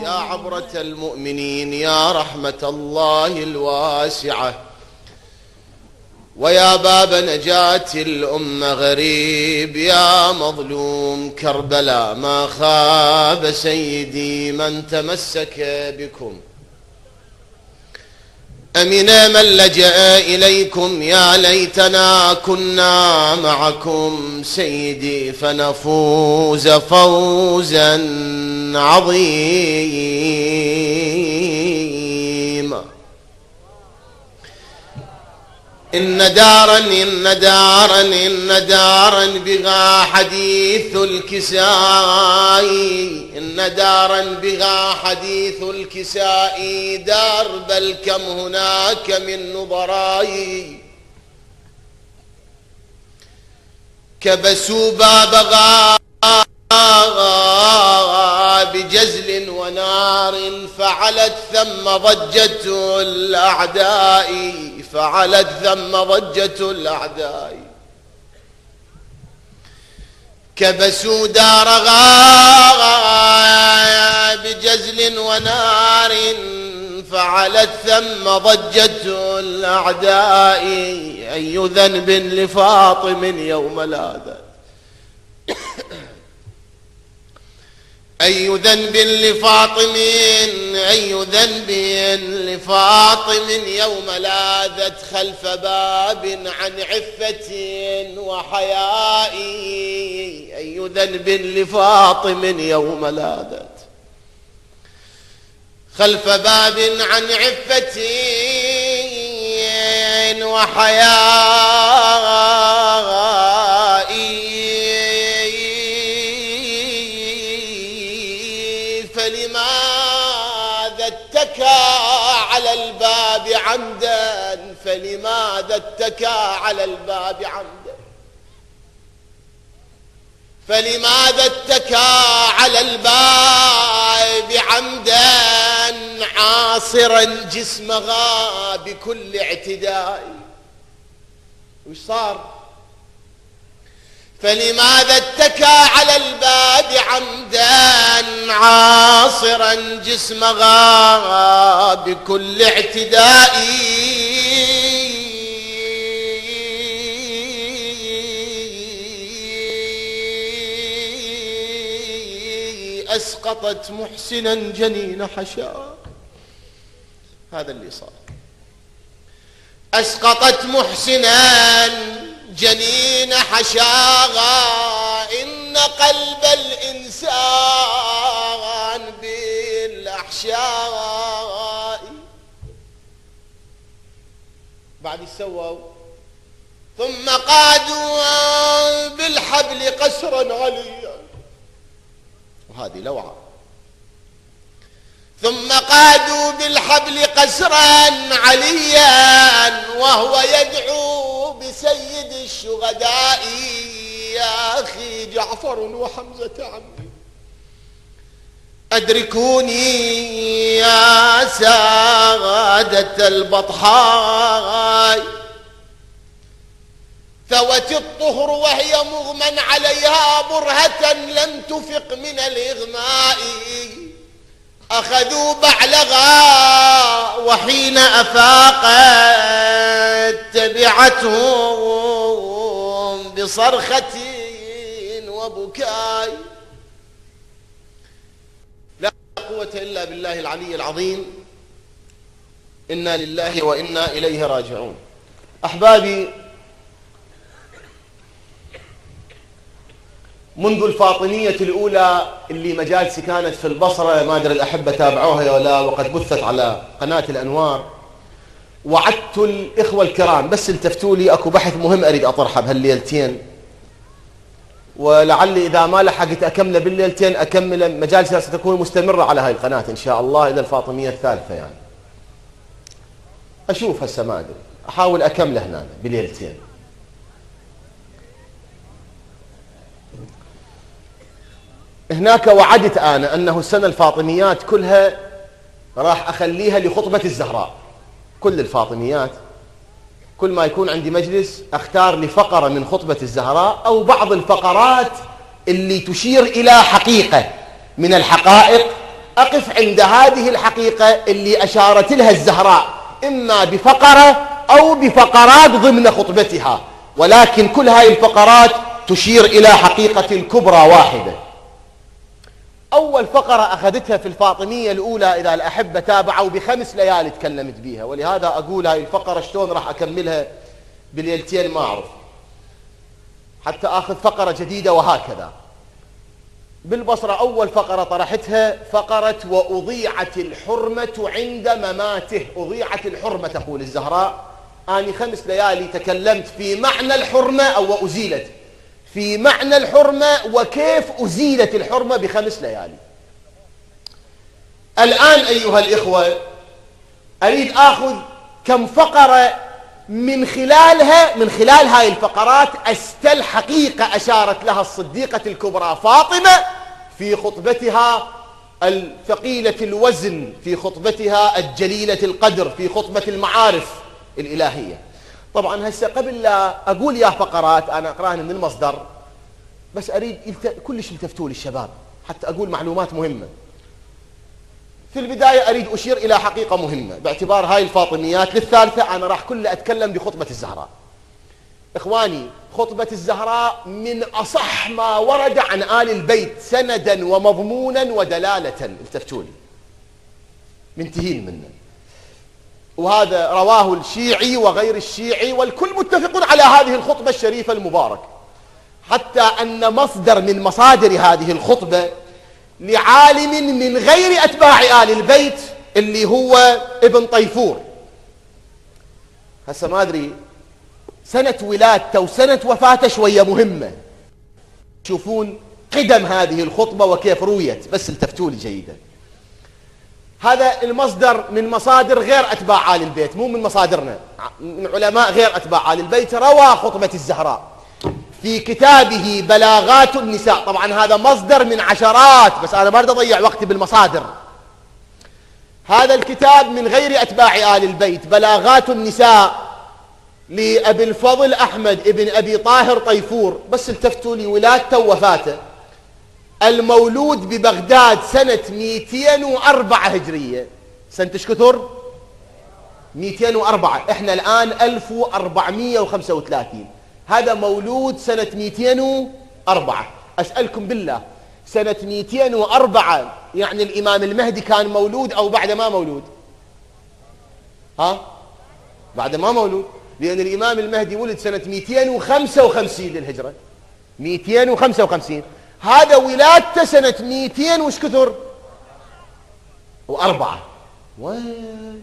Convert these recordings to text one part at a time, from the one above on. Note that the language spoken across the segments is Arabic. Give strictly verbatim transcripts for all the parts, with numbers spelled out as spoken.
يا عبرة المؤمنين، يا رحمة الله الواسعة، ويا باب نجاة الأمة غريب، يا مظلوم كربلاء ما خاب سيدي من تمسك بكم. أمن من لجأ إليكم، يا ليتنا كنا معكم سيدي فنفوز فوزا عظيما. إن دارا إن دارا إن دارا بها حديث الكساء، إن دارا بها حديث الكساء دار، بل كم هناك من نظراء كبسوا بابها بجزل ونار، فعلت ثم ضجة الأعداء، فعلت ثم ضجة الأعداء. كبسوا دارها بجزل ونار، فعلت ثم ضجة الأعداء. أي ذنب لفاطم يوم لاذت، أي ذنب لفاطم، أي ذنب لفاطم يوم لاذت خلف باب عن عفة وحياء. أي ذنب لفاطم يوم لاذت خلف باب عن عفة وحياء. فلماذا اتكى على الباب عمدا، فلماذا اتكى على الباب عمدا، فلماذا اتكى على الباب عمدا عاصرا جسمها بكل اعتداء. وش صار؟ فلماذا اتكى على الباب عمدا عاصرا جسمها بكل اعتداء. أسقطت محسنا جنين حشاء، هذا اللي صار. أسقطت محسنا جنين حشاها، إن قلب الإنسان بالأحشاء. بعد سووا ثم قادوا بالحبل قسرا عليا، وهذه لوعة. ثم قادوا بالحبل قسرا عليا، وهو يدعو بسيد الشهداء. يا أخي جعفر وحمزة عمي أدركوني يا سادة البطحاء. ثوت الطهر وهي مغمى عليها برهة لم تفق من الإغماء. أخذوا بعلغا وحين أفاقت تبعتهم بصرخة وبكاء. لا قوة إلا بالله العلي العظيم. إنا لله وإنا إليه راجعون. أحبابي، منذ الفاطمية الأولى اللي مجالسي كانت في البصرة، ما أدري الأحبة تابعوها ولا لا، وقد بثت على قناة الأنوار، وعدت الإخوة الكرام بس التفتوا لي أكو بحث مهم أريد أطرحه بهالليلتين، ولعلي إذا ما لحقت أكمله بالليلتين أكمل. مجالسي ستكون مستمرة على هاي القناة إن شاء الله إلى الفاطمية الثالثة. يعني أشوف هسه ما أدري، أحاول أكمله هنا بليلتين. هناك وعدت أنا أنه السنة الفاطميات كلها راح أخليها لخطبة الزهراء. كل الفاطميات كل ما يكون عندي مجلس أختار لفقرة من خطبة الزهراء أو بعض الفقرات اللي تشير إلى حقيقة من الحقائق أقف عند هذه الحقيقة اللي أشارت لها الزهراء إما بفقرة أو بفقرات ضمن خطبتها، ولكن كل هذه الفقرات تشير إلى حقيقة كبرى واحدة. أول فقرة أخذتها في الفاطمية الأولى إذا الأحبة تابعوا بخمس ليالي تكلمت بيها، ولهذا أقول هاي الفقرة شلون راح أكملها بليلتين ما أعرف، حتى أخذ فقرة جديدة وهكذا. بالبصرة أول فقرة طرحتها فقرة وأضيعت الحرمة عند مماته. أضيعت الحرمة تقول الزهراء، أنا خمس ليالي تكلمت في معنى الحرمة أو أزيلت، في معنى الحرمة وكيف أزيلت الحرمة بخمس ليالي. الآن أيها الإخوة أريد أخذ كم فقرة من خلالها من خلال هاي الفقرات أستل حقيقة أشارت لها الصديقة الكبرى فاطمة في خطبتها الثقيلة الوزن، في خطبتها الجليلة القدر، في خطبة المعارف الإلهية. طبعا هسه قبل لا أقول يا فقرات أنا أقراها من المصدر، بس أريد يلت... كلش التفتوا للشباب حتى أقول معلومات مهمة. في البداية أريد أشير إلى حقيقة مهمة باعتبار هاي الفاطميات للثالثة أنا راح كلها أتكلم بخطبة الزهراء. إخواني، خطبة الزهراء من أصح ما ورد عن آل البيت سندا ومضمونا ودلالة، التفتوا لي منتهين منه، وهذا رواه الشيعي وغير الشيعي والكل متفقون على هذه الخطبة الشريفة المباركة، حتى أن مصدر من مصادر هذه الخطبة لعالم من غير أتباع آل البيت اللي هو ابن طيفور. هسه ما أدري سنة ولادته وسنة وفاته شوية مهمة، تشوفون قدم هذه الخطبة وكيف رويت، بس التفتوا لي جيدا. هذا المصدر من مصادر غير أتباع آل البيت، مو من مصادرنا، من علماء غير أتباع آل البيت. روى خطبة الزهراء في كتابه بلاغات النساء. طبعا هذا مصدر من عشرات، بس أنا ما أريد أضيع وقتي بالمصادر. هذا الكتاب من غير أتباع آل البيت، بلاغات النساء لأبي الفضل أحمد ابن أبي طاهر طيفور. بس التفتوا لي ولادته ووفاته، المولود ببغداد سنة مئتين وأربعة هجرية. سنة ايش كثر؟ مئتين وأربعة، احنا الآن ألف وأربعمئة وخمسة وثلاثين. هذا مولود سنة مئتين وأربعة. أسألكم بالله، سنة مئتين وأربعة يعني الإمام المهدي كان مولود أو بعد ما مولود؟ ها؟ بعد ما مولود، لأن الإمام المهدي ولد سنة مئتين وخمسة وخمسين للهجرة، مئتين وخمسة وخمسين. هذا ولادته سنة مئتين وش كثر؟ وأربعة. وين؟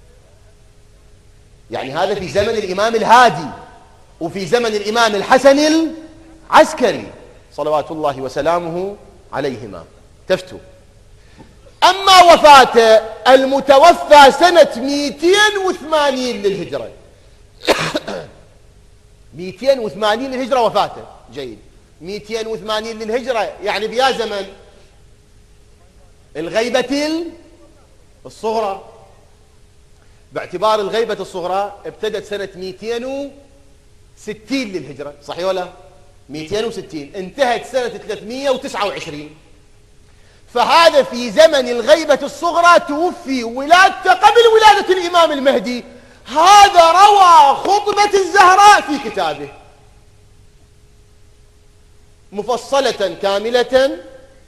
يعني هذا في زمن الإمام الهادي وفي زمن الإمام الحسن العسكري صلوات الله وسلامه عليهما. تفتوا. أما وفاته المتوفى سنة مئتين وثمانين للهجرة مئتين وثمانين للهجرة وفاته. جيد. مئتين وثمانين للهجرة يعني بيا زمن الغيبة الصغرى، باعتبار الغيبة الصغرى ابتدت سنة مئتين وستين للهجرة، صحيح ولا؟ مئتين وستين انتهت سنة ثلاثمئة وتسعة وعشرين. فهذا في زمن الغيبة الصغرى توفي، ولادته قبل ولادة الإمام المهدي. هذا روى خطبة الزهراء في كتابه مفصلة كاملة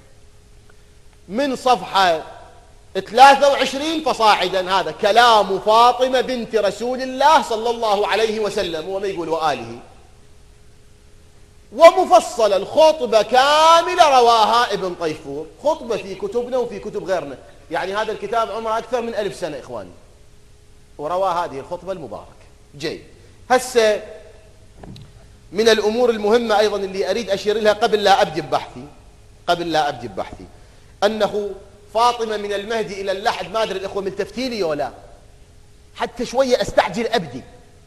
من صفحة ثلاثة وعشرين فصاعدا. هذا كلام فاطمة بنت رسول الله صلى الله عليه وسلم وما يقول وآله، ومفصل الخطبة كاملة رواها ابن طيفور. خطبة في كتبنا وفي كتب غيرنا، يعني هذا الكتاب عمره أكثر من ألف سنة إخواني، وروى هذه الخطبة المباركة. جيد. هسه من الأمور المهمة أيضا اللي أريد أشير لها قبل لا أبدي ببحثي قبل لا أبدي ببحثي أنه فاطمة من المهدي إلى اللحد، ما أدري الإخوة ملتفتين لي ولا حتى شوية أستعجل أبدي.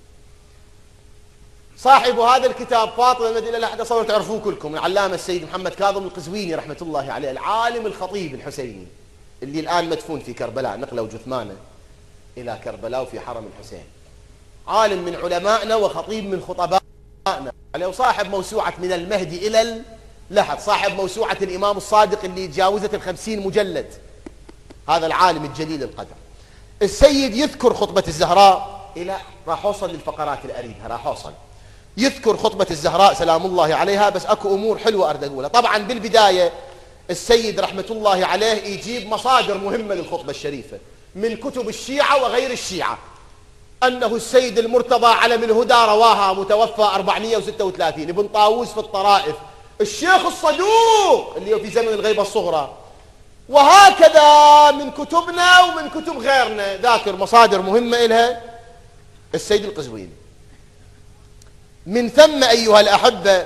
صاحب هذا الكتاب فاطمة من المهدي إلى اللحد أصلا تعرفوه كلكم، العلامة السيد محمد كاظم القزويني رحمة الله عليه، العالم الخطيب الحسيني اللي الآن مدفون في كربلاء، نقلوا جثمانه إلى كربلاء وفي حرم الحسين. عالم من علمائنا وخطيب من خطبائنا عليه، وصاحب موسوعة من المهدي إلى اللحد، صاحب موسوعة الإمام الصادق اللي تجاوزت الخمسين مجلد. هذا العالم الجليل القدر. السيد يذكر خطبة الزهراء إلى راح أوصل للفقرات اللي أريدها، راح أوصل. يذكر خطبة الزهراء سلام الله عليها، بس أكو أمور حلوة أريد أقولها. طبعا بالبداية السيد رحمة الله عليه يجيب مصادر مهمة للخطبة الشريفة من كتب الشيعة وغير الشيعة، أنه السيد المرتضى علم الهدى رواها متوفى أربعمئة وستة وثلاثين، ابن طاووس في الطرائف، الشيخ الصدوق اللي هو في زمن الغيبة الصغرى، وهكذا من كتبنا ومن كتب غيرنا ذاكر مصادر مهمة إلها السيد القزويني. من ثم أيها الأحبة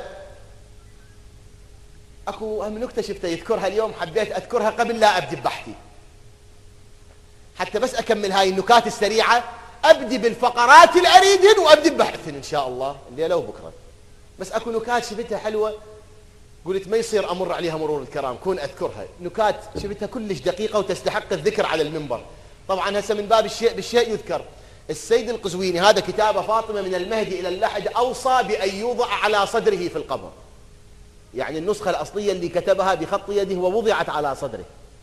أكو أهم نكتة شفتها يذكرها اليوم، حبيت أذكرها قبل لا أبدي ببحثي، حتى بس أكمل هاي النكات السريعة، أبدي بالفقرات اللي أريدهن وأبدي ببحثهن إن شاء الله الليلة وبكرة. بس أكو نكات شفتها حلوة قلت ما يصير أمر عليها مرور الكرام، كون أذكرها. نكات شفتها كلش دقيقة وتستحق الذكر على المنبر. طبعا هسه من باب الشيء بالشيء يذكر. السيد القزويني هذا كتابه فاطمة من المهدي إلى اللحد أوصى بأن يوضع على صدره في القبر، يعني النسخة الأصلية اللي كتبها بخط يده ووضعت على صدره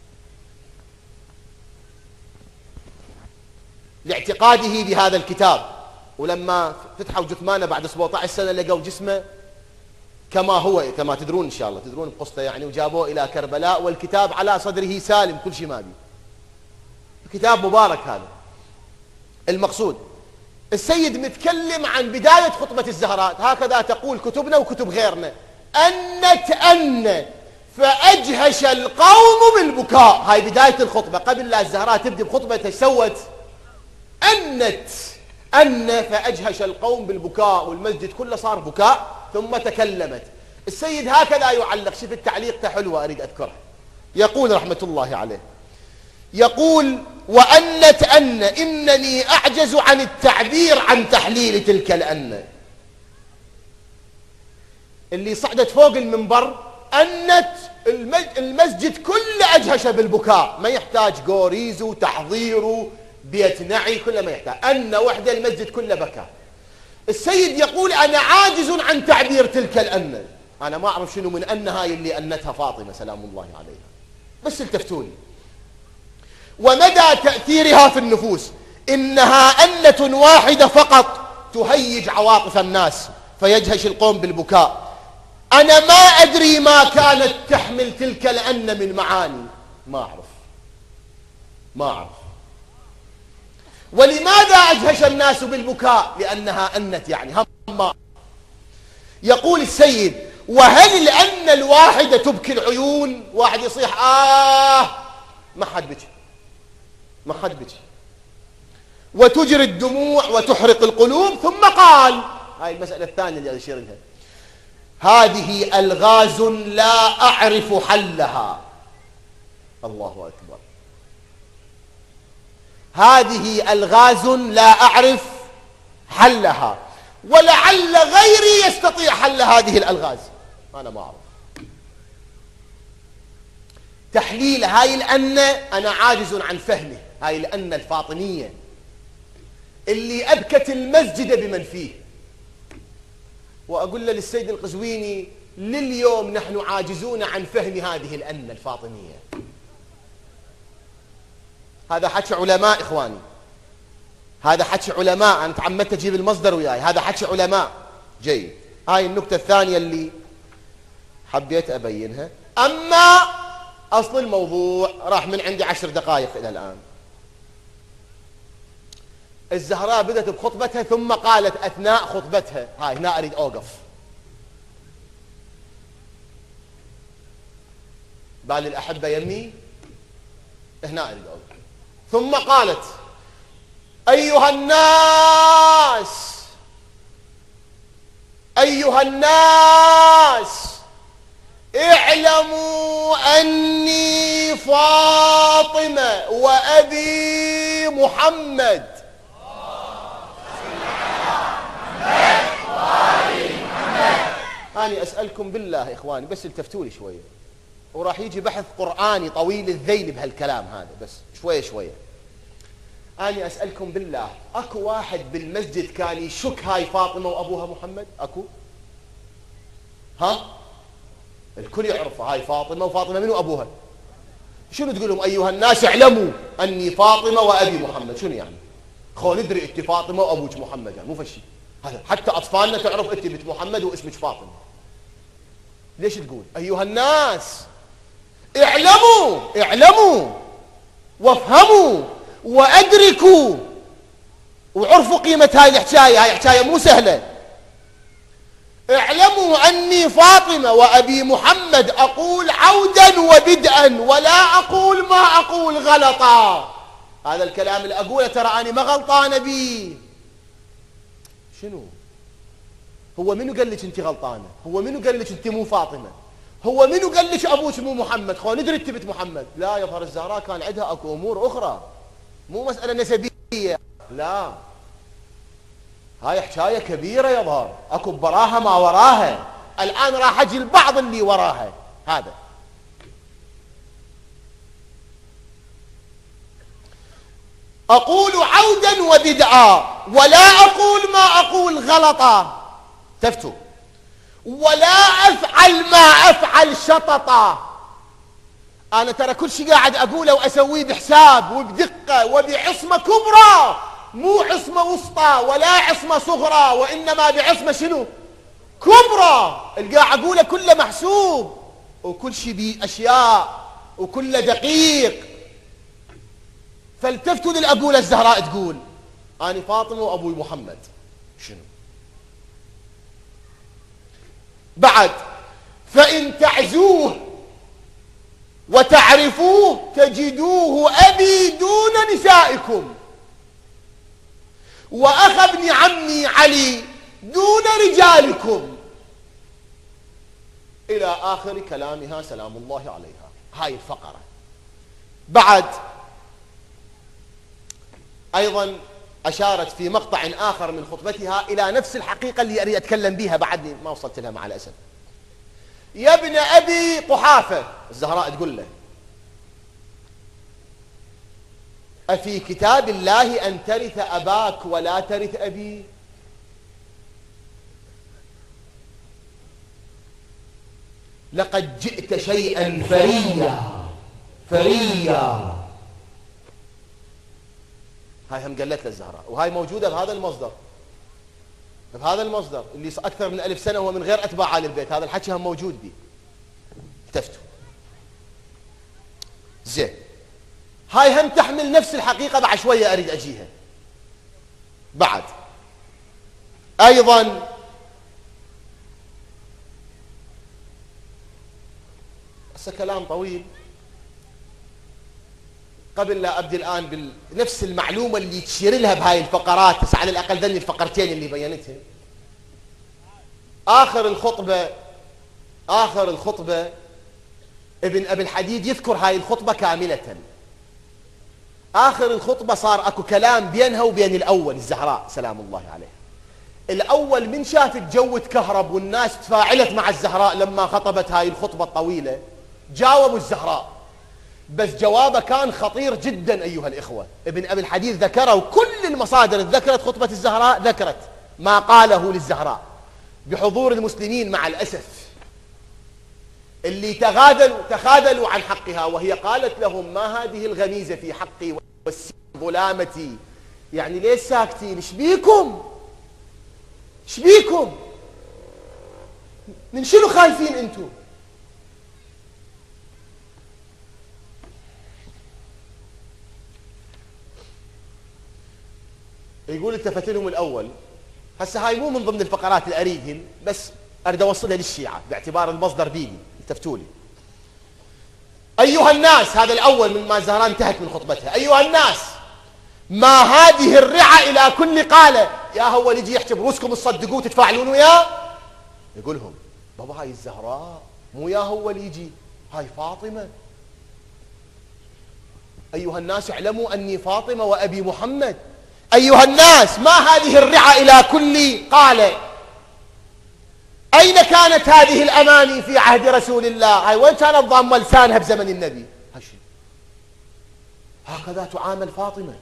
لاعتقاده بهذا الكتاب. ولما فتحوا جثمانه بعد سبعة عشر سنة لقوا جسمه كما هو، كما تدرون إن شاء الله تدرون بقصته يعني، وجابوه إلى كربلاء والكتاب على صدره سالم كل شيء ما بي. كتاب مبارك هذا. المقصود السيد متكلم عن بداية خطبة الزهراء، هكذا تقول كتبنا وكتب غيرنا، أنت أن فأجهش القوم بالبكاء. هاي بداية الخطبة قبل لا الزهراء تبدأ بخطبة سوت أنت أن فأجهش القوم بالبكاء، والمسجد كله صار بكاء، ثم تكلمت. السيد هكذا يعلق، شوف التعليق حلوة أريد أذكرها. يقول رحمة الله عليه، يقول وأنت أن إنني أعجز عن التعبير عن تحليل تلك الأن. اللي صعدت فوق المنبر أنت المسجد كله أجهش بالبكاء، ما يحتاج قوريز وتحضير بيت نعي، كله ما يحتاج، أن وحده المسجد كله بكى. السيد يقول أنا عاجز عن تعبير تلك الأن. أنا ما أعرف شنو من أن هاي اللي أنتها فاطمة سلام الله عليها، بس التفتوني ومدى تأثيرها في النفوس. إنها أنة واحدة فقط تهيج عواطف الناس فيجهش القوم بالبكاء. أنا ما أدري ما كانت تحمل تلك الأن من معاني، ما أعرف ما أعرف ولماذا أجهش الناس بالبكاء؟ لأنها أنت يعني هم. يقول السيد وهل الأن الواحدة تبكي العيون؟ واحد يصيح آه ما حد بكي، ما حد بكي، وتجري الدموع وتحرق القلوب. ثم قال، هاي المسألة الثانية اللي أشير لها، هذه ألغاز لا أعرف حلها. الله أكبر. هذه ألغاز لا أعرف حلها، ولعل غيري يستطيع حل هذه الألغاز، أنا ما أعرف تحليل هاي الأن. أنا عاجز عن فهمه. هاي الأن الفاطمية اللي أبكت المسجد بمن فيه. وأقول له للسيد القزويني لليوم نحن عاجزون عن فهم هذه الأن الفاطمية. هذا حكي علماء إخواني، هذا حكي علماء. أنا تعمدت أجيب المصدر وياي، هذا حكي علماء. جيد. هاي النكتة الثانية اللي حبيت أبينها. أما أصل الموضوع راح من عندي عشر دقائق إلى الآن. الزهراء بدأت بخطبتها ثم قالت أثناء خطبتها، هاي هنا أريد أوقف، بالي الأحبة يمي، هنا أريد أوقف. ثم قالت أيها الناس أيها الناس اعلموا أني فاطمة وأبي محمد. أنا أسألكم بالله إخواني بس التفتوا لي شوية، وراح يجي بحث قرآني طويل الذيل بهالكلام هذا، بس شوية شوية. أنا أسألكم بالله، أكو واحد بالمسجد كان يشك هاي فاطمة وأبوها محمد؟ أكو؟ ها؟ الكل يعرف هاي فاطمة، وفاطمة منو أبوها؟ شنو تقول لهم؟ أيها الناس اعلموا أني فاطمة وأبي محمد. شنو يعني؟ خو ندري أنت فاطمة وأبوك محمد، يعني مو فشي هذا، حتى أطفالنا تعرف أنت بنت محمد واسمك فاطمة. ليش تقول أيها الناس اعلموا اعلموا وافهموا وأدركوا وعرفوا قيمة هاي الحكاية؟ هاي حكاية مو سهلة. اعلموا أني فاطمة وأبي محمد أقول عودا وبدءا ولا أقول ما أقول غلطا. هذا الكلام اللي أقوله ترى أنا ما غلطانة بيه. شنو؟ هو منو قال لك أنت غلطانة؟ هو منو قال لك أنت مو فاطمة؟ هو منو قال لك أبوك مو محمد؟ خو ندري أنت بنت محمد. لا يظهر الزهراء كان عندها أكو أمور أخرى، مو مسألة نسبية، لا، هاي حكاية كبيرة يظهر، أكو براها ما وراها. الآن راح أجي البعض اللي وراها. هذا أقول عودا وبدعا ولا أقول ما أقول غلطا. تفتوا. ولا أفعل ما أفعل شططا. أنا ترى كل شيء قاعد أقوله وأسويه بحساب وبدقة وبعصمة كبرى، مو عصمة وسطى ولا عصمة صغرى، وإنما بعصمة شنو؟ كبرى. اللي قاعد أقوله كله محسوب، وكل شيء بأشياء وكله دقيق. فالتفتوا للأقولة الزهراء تقول أنا فاطمة وأبوي محمد. شنو بعد؟ فإن تعزوه وتعرفوه تجدوه أبي دون نسائكم، وأخ ابن عمي علي دون رجالكم، إلى آخر كلامها سلام الله عليها. هاي الفقرة. بعد أيضا أشارت في مقطع آخر من خطبتها إلى نفس الحقيقة اللي أريد أتكلم بها، بعدني ما وصلت لها مع الأسف. يا ابن أبي قحافة، الزهراء تقول له أفي كتاب الله أن ترث أباك ولا ترث أبي؟ لقد جئت شيئا فريا فريا. هاي هم قالت للزهراء، وهاي موجودة بهذا المصدر، بهذا المصدر اللي أكثر من ألف سنة هو من غير أتباع آل البيت. هذا الحكي هم موجود بي. التفتوا. زين، هاي هم تحمل نفس الحقيقة. بعد شوية أريد أجيها. بعد أيضا هسه كلام طويل، قبل لا أبدي الآن بنفس المعلومة اللي تشير لها بهاي الفقرات، بس على الأقل ذني الفقرتين اللي بينتها. آخر الخطبة آخر الخطبة ابن أبي الحديد يذكر هاي الخطبة كاملة. آخر الخطبة صار أكو كلام بينها وبين الأول الزهراء سلام الله عليها. الأول من شافت جو تكهرب والناس تفاعلت مع الزهراء لما خطبت هاي الخطبة الطويلة، جاوبوا الزهراء، بس جوابه كان خطير جدا أيها الإخوة. ابن أبي الحديد ذكره، وكل المصادر ذكرت خطبة الزهراء، ذكرت ما قاله للزهراء بحضور المسلمين مع الأسف اللي تغادلوا تخاذلوا عن حقها، وهي قالت لهم ما هذه الغميزة في حقي والسين ظلامتي، يعني ليش ساكتين؟ ايش بيكم؟ ايش بيكم؟ من شنو خايفين انتم؟ يقول التفت لهم الأول. هسه هاي مو من ضمن الفقرات اللي أريدهن، بس أريد أوصلها للشيعة باعتبار المصدر ديني. التفتوا لي أيها الناس. هذا الأول من ما الزهراء انتهت من خطبتها. أيها الناس، ما هذه الرعة إلى كل قالة. يا هو اللي يجي يحكي بروسكم تصدقوه تتفاعلون وياه؟ يقول لهم بابا هاي الزهراء مو يا هو اللي يجي، هاي فاطمة. أيها الناس اعلموا أني فاطمة وأبي محمد. أيها الناس، ما هذه الرعة إلى كل قالة. أين كانت هذه الأماني في عهد رسول الله؟ هاي وين كانت ضامة لسانها بزمن النبي؟ هشي. هكذا تعامل فاطمة.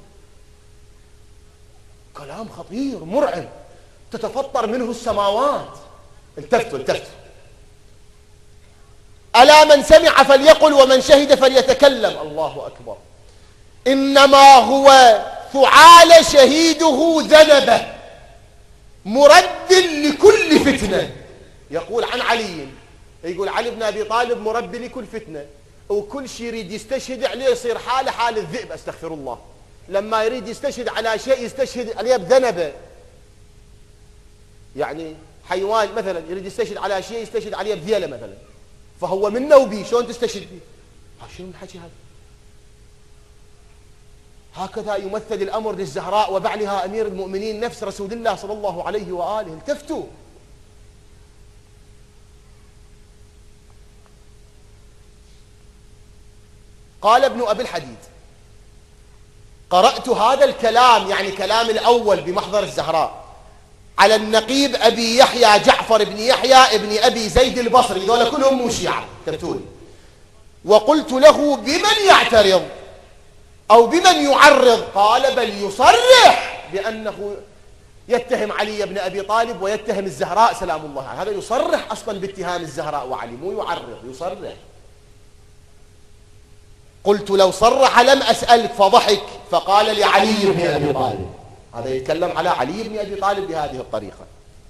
كلام خطير مرعب تتفطر منه السماوات. التفتوا التفتوا ألا من سمع فليقل ومن شهد فليتكلم. الله أكبر. إنما هو فعال شهيده ذنبه مرد لكل فتنة. يقول عن علي، يقول علي بن أبي طالب مربي لكل فتنة، وكل شيء يريد يستشهد عليه يصير حاله حال الذئب، استغفر الله. لما يريد يستشهد على شيء يستشهد عليه بذنبه. يعني حيوان مثلا يريد يستشهد على شيء يستشهد عليه بذيله مثلا، فهو منه وبيه، شلون تستشهد به؟ شنو الحكي هذا؟ هكذا يمثل الأمر للزهراء وبعلها أمير المؤمنين نفس رسول الله صلى الله عليه وآله. التفتوا. قال ابن أبي الحديد: قرأت هذا الكلام، يعني كلام الأول بمحضر الزهراء، على النقيب أبي يحيى جعفر بن يحيى ابن أبي زيد البصري، ذولا كلهم مو شيعة، تفتوني. وقلت له: بمن يعترض أو بمن يعرض؟ قال: بل يصرح بأنه يتهم علي بن أبي طالب ويتهم الزهراء سلام الله عليها. هذا يصرح أصلا باتهام الزهراء وعلي، مو يعرض، يصرح. قلت: لو صرح لم أسألك. فضحك فقال لعلي بن أبي طالب، هذا يتكلم على علي بن أبي طالب بهذه الطريقة.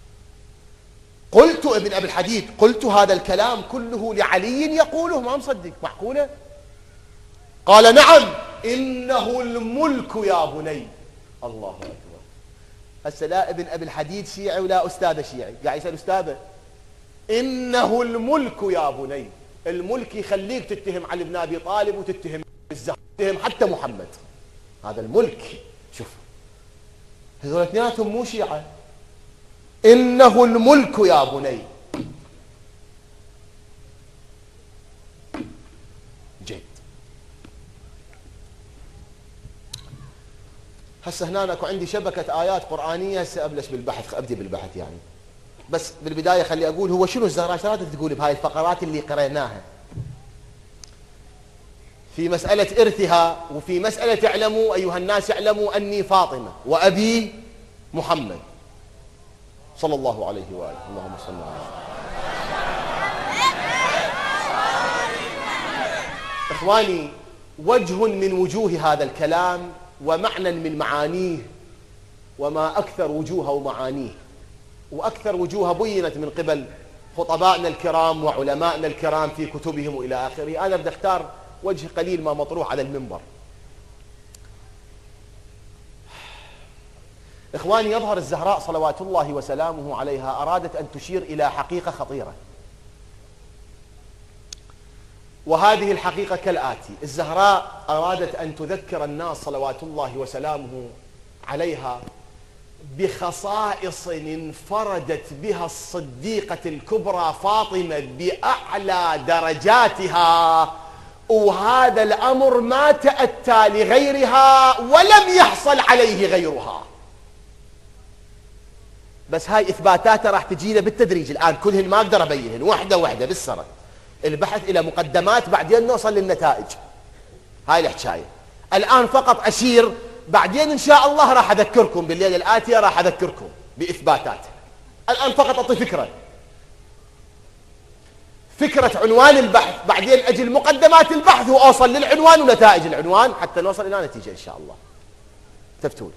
قلت ابن أبي الحديد: قلت هذا الكلام كله لعلي يقوله، ما مصدق، معقولة؟ قال: نعم، إنه الملك يا بني. الله أكبر. هسه لا ابن أبي الحديد شيعي ولا أستاذ شيعي، قاعد يسأل أستاذه: إنه الملك يا بني. الملك يخليك تتهم علي بن أبي طالب وتتهم الزهراء، تتهم حتى محمد. هذا الملك. شوف هذول اثنيناتهم مو شيعة. إنه الملك يا بني. جيد. هسه هنا اكو عندي شبكة آيات قرآنية، هسه أبلش بالبحث، أبدي بالبحث يعني. بس بالبداية خلي أقول هو شنو الزهراء، شو تقول بهاي الفقرات اللي قريناها في مسألة إرثها، وفي مسألة اعلموا أيها الناس اعلموا أني فاطمة وأبي محمد صلى الله عليه وآله. اللهم صل على إخواني، وجه من وجوه هذا الكلام ومعنى من معانيه، وما أكثر وجوه ومعانيه، وأكثر وجوه بينت من قبل خطبائنا الكرام وعلمائنا الكرام في كتبهم وإلى آخره. أنا بدي أختار وجه قليل ما مطروح على المنبر. إخواني، يظهر الزهراء صلوات الله وسلامه عليها أرادت أن تشير إلى حقيقة خطيرة، وهذه الحقيقة كالآتي: الزهراء أرادت أن تذكر الناس صلوات الله وسلامه عليها بخصائص انفردت بها الصديقة الكبرى فاطمة بأعلى درجاتها، وهذا الأمر ما تأتى لغيرها ولم يحصل عليه غيرها. بس هاي إثباتاتها راح تجينا بالتدريج، الآن كلهن ما أقدر أبينهن واحدة واحدة بالسرد. البحث إلى مقدمات بعدين نوصل للنتائج. هاي الحكاية الآن فقط أشير، بعدين إن شاء الله راح أذكركم بالليلة الآتية، راح أذكركم بإثباتاتها. الآن فقط أعطي فكرة فكرة عنوان البحث، بعدين أجي مقدمات البحث وأوصل للعنوان ونتائج العنوان حتى نوصل إلى نتيجة إن شاء الله. تفتون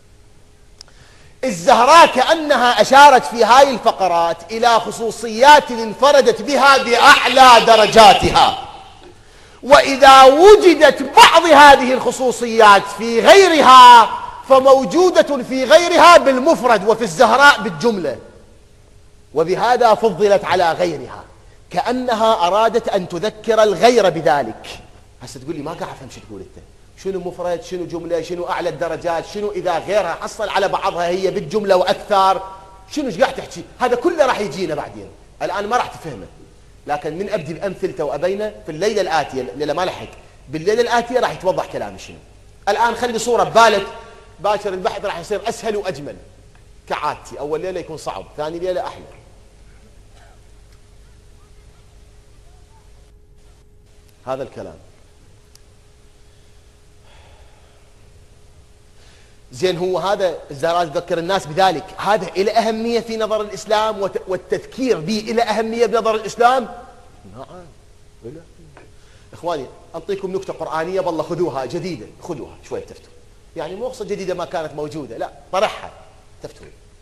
الزهراء كأنها أشارت في هاي الفقرات إلى خصوصيات انفردت بها بأعلى درجاتها، وإذا وجدت بعض هذه الخصوصيات في غيرها فموجودة في غيرها بالمفرد، وفي الزهراء بالجملة، وبهذا فضلت على غيرها، كأنها أرادت أن تذكر الغير بذلك. هسه تقول لي ما قاعد أفهم شو تقول أنت، شنو مفرد، شنو جملة، شنو أعلى الدرجات، شنو إذا غيرها حصل على بعضها هي بالجملة وأكثر، شنو ايش قاعد تحكي؟ هذا كله راح يجينا بعدين، الآن ما راح تفهمه، لكن من أبدي بأمثلته وأبينه في الليلة الآتية، الليلة ما لحق، بالليلة الآتية راح يتوضح كلامي شنو. الآن خلي صورة ببالك، باكر البحث راح يصير أسهل وأجمل كعادتي. أول ليلة يكون صعب، ثاني ليلة أحلى. هذا الكلام زين، هو هذا الزهراء تذكر الناس بذلك، هذا إلى أهمية في نظر الإسلام والتذكير به إلى أهمية بنظر الإسلام؟ نعم. إخواني أعطيكم نكتة قرآنية بالله خذوها جديدة، خذوها شوية تفتوا، يعني مو قصة جديدة ما كانت موجودة، لا طرحها تفتوا.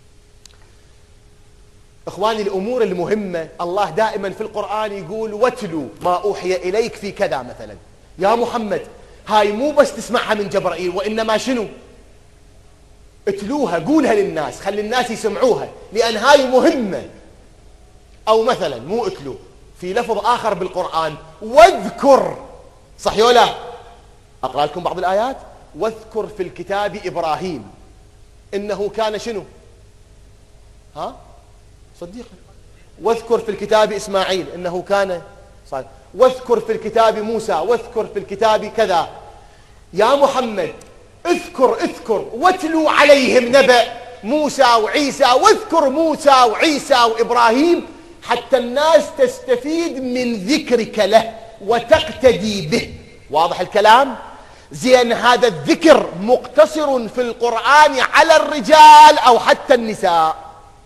إخواني الأمور المهمة الله دائما في القرآن يقول واتلوا ما أوحي إليك في كذا مثلا. يا محمد هاي مو بس تسمعها من جبرائيل، وإنما شنو؟ اتلوها، قولها للناس، خلي الناس يسمعوها، لأن هاي مهمة. أو مثلا مو اتلو، في لفظ آخر بالقرآن واذكر، صح ولا؟ أقرأ لكم بعض الآيات. واذكر في الكتاب إبراهيم إنه كان شنو؟ ها؟ صديقا. واذكر في الكتاب إسماعيل إنه كان صالح. واذكر في الكتاب موسى، واذكر في الكتاب كذا. يا محمد اذكر اذكر واتلو عليهم نبأ موسى وعيسى، واذكر موسى وعيسى وإبراهيم حتى الناس تستفيد من ذكرك له وتقتدي به. واضح الكلام؟ زين هذا الذكر مقتصر في القرآن على الرجال أو حتى النساء؟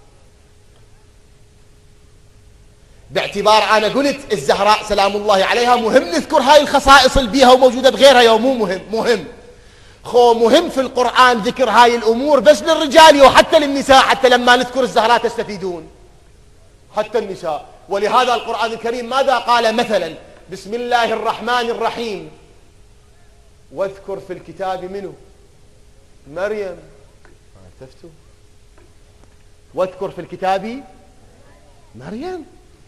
باعتبار أنا قلت الزهراء سلام الله عليها مهم نذكر هاي الخصائص اللي بيها وموجودة بغيرها، يوم مو مهم؟ مهم. خو مهم في القرآن ذكر هاي الأمور بس للرجال وحتى للنساء، حتى لما نذكر الزهراء تستفيدون حتى النساء. ولهذا القرآن الكريم ماذا قال مثلا؟ بسم الله الرحمن الرحيم واذكر في الكتاب منه مريم. عرفتوا؟ واذكر في الكتاب مريم.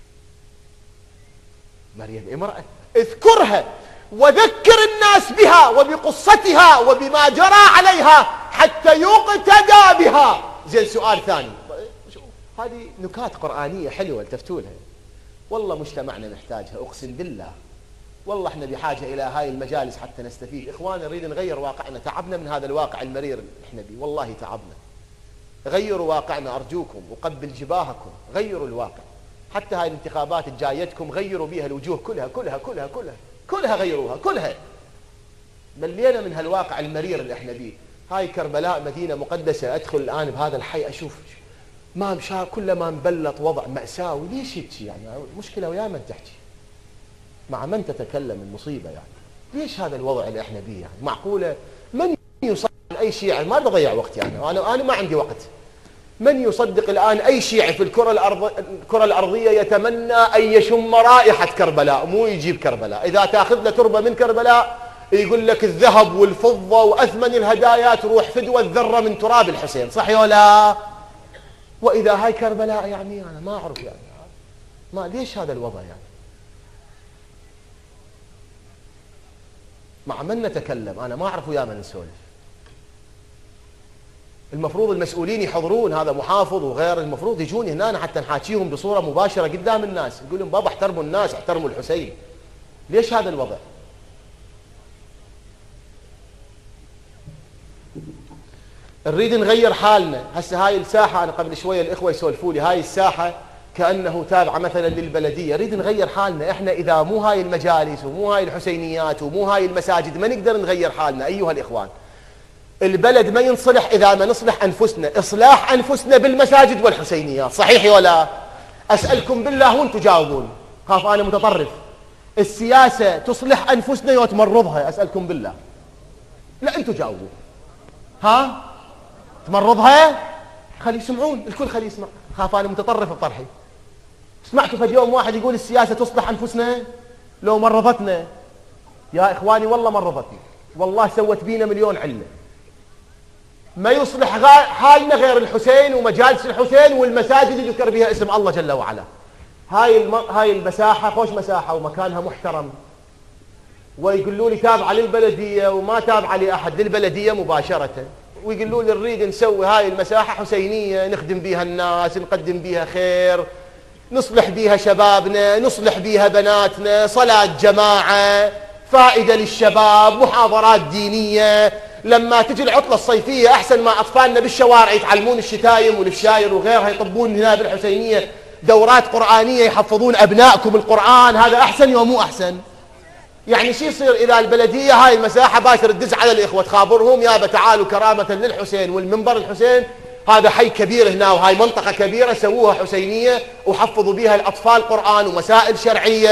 مريم امرأة، اذكرها وذكر الناس بها وبقصتها وبما جرى عليها حتى يقتدى بها. زين سؤال ثاني، هذه نكات قرآنية حلوة التفتوا لها، والله مجتمعنا محتاجها أقسم بالله، والله احنا بحاجة إلى هاي المجالس حتى نستفيد. إخواني نريد نغير واقعنا، تعبنا من هذا الواقع المرير اللي احنا بيه، والله تعبنا. غيروا واقعنا أرجوكم وقبل جباهكم، غيروا الواقع. حتى هاي الانتخابات الجايتكم غيروا بيها الوجوه كلها كلها كلها كلها كلها غيروها كلها. ملينا من هالواقع المرير اللي احنا بيه. هاي كربلاء مدينة مقدسة، أدخل الآن بهذا الحي أشوف ما مشى كل ما مبلط، وضع مأساوي. ليش هيك يعني؟ مشكلة ويا من تحكي، مع من تتكلم المصيبة يعني. ليش هذا الوضع اللي احنا بيه يعني؟ معقولة من يصدق أي شيعي؟ ما بضيع وقت يعني، أنا أنا ما عندي وقت. من يصدق الآن أي شيعي في الكرة الأرض الكرة الأرضية يتمنى أن يشم رائحة كربلاء، مو يجيب كربلاء؟ إذا تأخذ له تربة من كربلاء يقول لك الذهب والفضة وأثمن الهدايا تروح فدوى الذرة من تراب الحسين، صح ولا؟ وإذا هاي كربلاء يعني أنا ما أعرف يعني ما ليش هذا الوضع يعني؟ مع من نتكلم؟ أنا ما أعرف ويا من نسولف. المفروض المسؤولين يحضرون، هذا محافظ وغير، المفروض يجون هنا حتى نحاكيهم بصورة مباشرة قدام الناس، نقول لهم بابا احترموا الناس، احترموا الحسين. ليش هذا الوضع؟ نريد نغير حالنا. هسه هاي الساحة، أنا قبل شوية الإخوة يسولفوا لي، هاي الساحة كأنه تابعة مثلا للبلدية. نريد نغير حالنا احنا، إذا مو هاي المجالس ومو هاي الحسينيات ومو هاي المساجد ما نقدر نغير حالنا أيها الإخوان. البلد ما ينصلح إذا ما نصلح أنفسنا، إصلاح أنفسنا بالمساجد والحسينيات، صحيح ولا؟ أسألكم بالله وانتم جاوبون، خاف أنا متطرف. السياسة تصلح أنفسنا وتمرضها؟ أسألكم بالله. لا أنتم جاوبوا. ها؟ تمرضها؟ خلي يسمعون الكل، خلي يسمع، خاف أنا متطرف بطرحي. سمعتوا فجأة يوم واحد يقول السياسة تصلح أنفسنا؟ لو مرضتنا يا إخواني والله مرضتنا، والله سوت بينا مليون علة. ما يصلح حالنا غير الحسين ومجالس الحسين والمساجد اللي يذكر بها اسم الله جل وعلا. هاي الم... هاي المساحة خوش مساحة ومكانها محترم، ويقولوا لي تابعة للبلدية وما تابعة لأحد، للبلدية مباشرة، ويقولوا لي نريد نسوي هاي المساحة حسينية نخدم بها الناس، نقدم بها خير، نصلح بها شبابنا، نصلح بها بناتنا، صلاة جماعة، فائدة للشباب، محاضرات دينية. لما تجي العطلة الصيفية أحسن ما أطفالنا بالشوارع يتعلمون الشتايم والفشاير وغيرها، يطبون هنا بالحسينية دورات قرآنية يحفظون أبنائكم القرآن، هذا أحسن ومو أحسن؟ يعني شو يصير إذا البلدية هاي المساحة باشر تدز على الإخوة تخابرهم يابا تعالوا كرامة للحسين والمنبر الحسين، هذا حي كبير هنا وهاي منطقة كبيرة سووها حسينية وحفظوا بها الأطفال قرآن ومسائل شرعية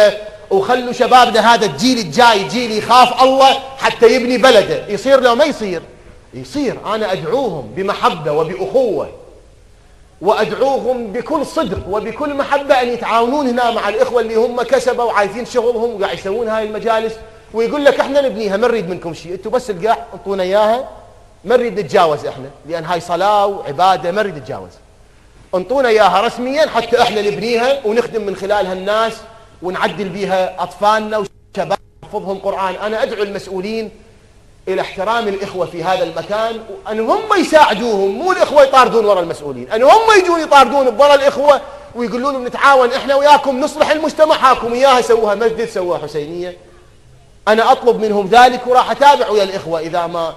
وخلوا شبابنا هذا الجيل الجاي جيل يخاف الله حتى يبني بلده. يصير لو ما يصير؟ يصير. أنا أدعوهم بمحبة وبأخوة، وأدعوهم بكل صدق وبكل محبة أن يتعاونون هنا مع الإخوة اللي هم كسبوا وعايزين شغلهم وقاعد يسوون هاي المجالس، ويقول لك احنا نبنيها، ما نريد منكم شيء، انتم بس القاع انطونا اياها، ما نريد نتجاوز احنا، لان هاي صلاة وعبادة ما نريد نتجاوز، انطونا اياها رسميا حتى احنا نبنيها ونخدم من خلالها الناس ونعدل بيها اطفالنا وشباب نحفظهم قرآن. انا ادعو المسؤولين الى احترام الاخوة في هذا المكان، وان هم يساعدوهم، مو الاخوة يطاردون وراء المسؤولين، ان هم يجون يطاردون بورا الاخوة ويقولون لهم نتعاون احنا وياكم نصلح المجتمع، هاكم اياها سووها مسجد سووها حسينية. أنا أطلب منهم ذلك وراح أتابع ويا الإخوة إذا ما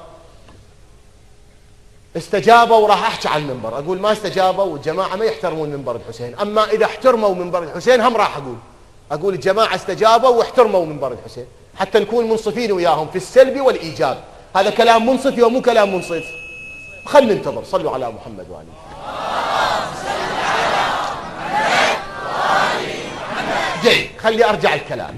استجابوا، وراح أحكي عن المنبر أقول ما استجابوا والجماعة ما يحترمون منبر الحسين. أما إذا احترموا منبر الحسين هم راح أقول أقول الجماعة استجابوا واحترموا منبر الحسين حتى نكون منصفين وياهم في السلب والإيجاب. هذا كلام منصف ومو كلام منصف؟ خلنا ننتظر. صلوا على محمد وآله. جيد، خلي أرجع الكلام.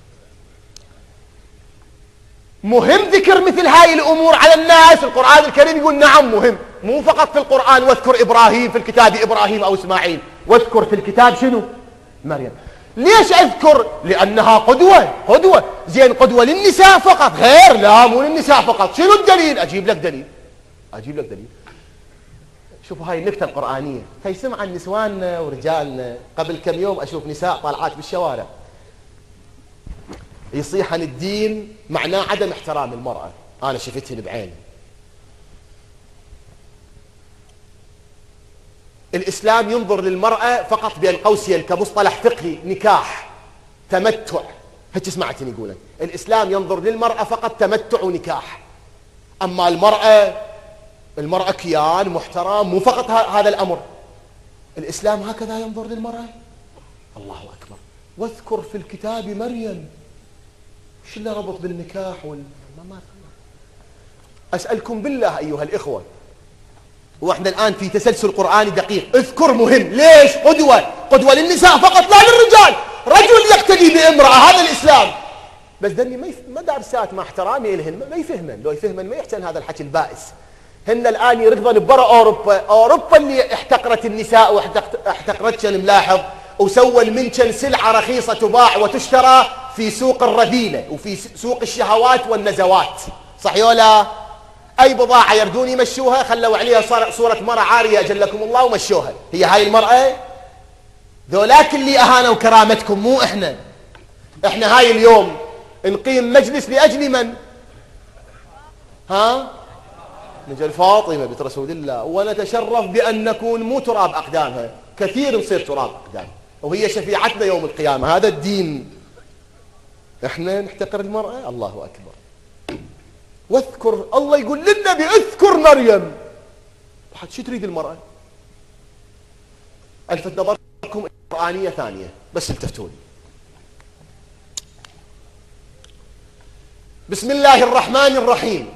مهم ذكر مثل هاي الأمور على الناس. القرآن الكريم يقول نعم مهم، مو فقط في القرآن واذكر إبراهيم في الكتاب إبراهيم أو إسماعيل، واذكر في الكتاب شنو؟ مريم. ليش أذكر؟ لأنها قدوة. قدوة زين، قدوة للنساء فقط؟ غير، لا مو للنساء فقط. شنو الدليل؟ أجيب لك دليل أجيب لك دليل شوفوا هاي النكتة القرآنية تيسمع عن نسواننا ورجالنا. قبل كم يوم أشوف نساء طالعات بالشوارع يصيح عن الدين معناه عدم احترام المرأة. أنا شفتهن بعيني. الإسلام ينظر للمرأة فقط بين قوسين كمصطلح فقهي نكاح تمتع. هيك سمعتني يقولن الإسلام ينظر للمرأة فقط تمتع ونكاح. أما المرأة المرأة كيان محترم، مو فقط هذا الأمر. الإسلام هكذا ينظر للمرأة. الله أكبر. واذكر في الكتاب مريم. شو اللي ربط بالنكاح وال... ما أسألكم بالله أيها الإخوة، وإحنا الآن في تسلسل قرآني دقيق. اذكر مهم. ليش؟ قدوة. قدوة للنساء فقط لا للرجال. رجل يقتدي بامرأة، هذا الإسلام. بس ذني ما, يف... ما دارسات مع احترامي لهن ما يفهمن. لو يفهمن ما يحسن هذا الحكي البائس. هن الآن يركضن برا أوروبا. أوروبا اللي احتقرت النساء واحتقرتشن ملاحظ وسوى منشن سلعة رخيصة تباع وتشترى في سوق الرذيلة وفي سوق الشهوات والنزوات. صحيح ولا؟ أي بضاعة يردون يمشوها خلوا عليها صورة مرأة عارية أجلكم الله ومشوها. هي هاي المرأة؟ ذولاك اللي أهانوا كرامتكم مو إحنا. إحنا هاي اليوم نقيم مجلس لأجل من؟ ها؟ نجل فاطمة بنت رسول الله، ونتشرف بأن نكون مو تراب أقدامها، كثير نصير تراب أقدام، وهي شفيعتنا يوم القيامة. هذا الدين. احنا نحتقر المرأة؟ الله أكبر. واذكر، الله يقول للنبي اذكر مريم. بعد شو تريد المرأة؟ ألفت نظركم قرآنية ثانية بس التفتوا لي. بسم الله الرحمن الرحيم.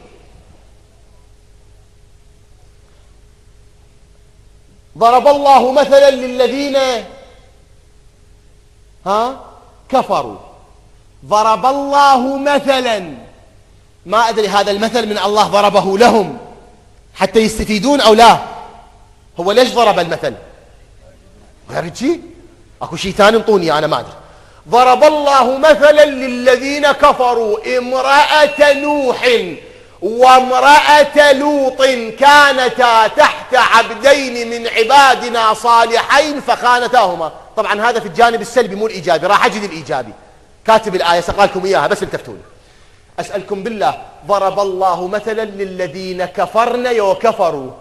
ضرب الله مثلا للذين ها كفروا. ضرب الله مثلا، ما أدري هذا المثل من الله ضربه لهم حتى يستفيدون أو لا. هو ليش ضرب المثل؟ غير شيء، أكو شيء ثاني انطوني أنا ما أدري. ضرب الله مثلا للذين كفروا امرأة نوح وامرأة لوط كانتا تحت عبدين من عبادنا صالحين فخانتاهما. طبعا هذا في الجانب السلبي مو الإيجابي، راح أجد الإيجابي. كاتب الآية سأقرأ لكم إياها بس التفتوني. أسألكم بالله، ضرب الله مثلا للذين كفرن وكفروا.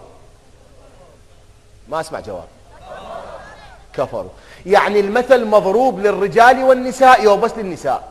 ما أسمع جواب. كفروا يعني المثل مضروب للرجال والنساء يو بس للنساء؟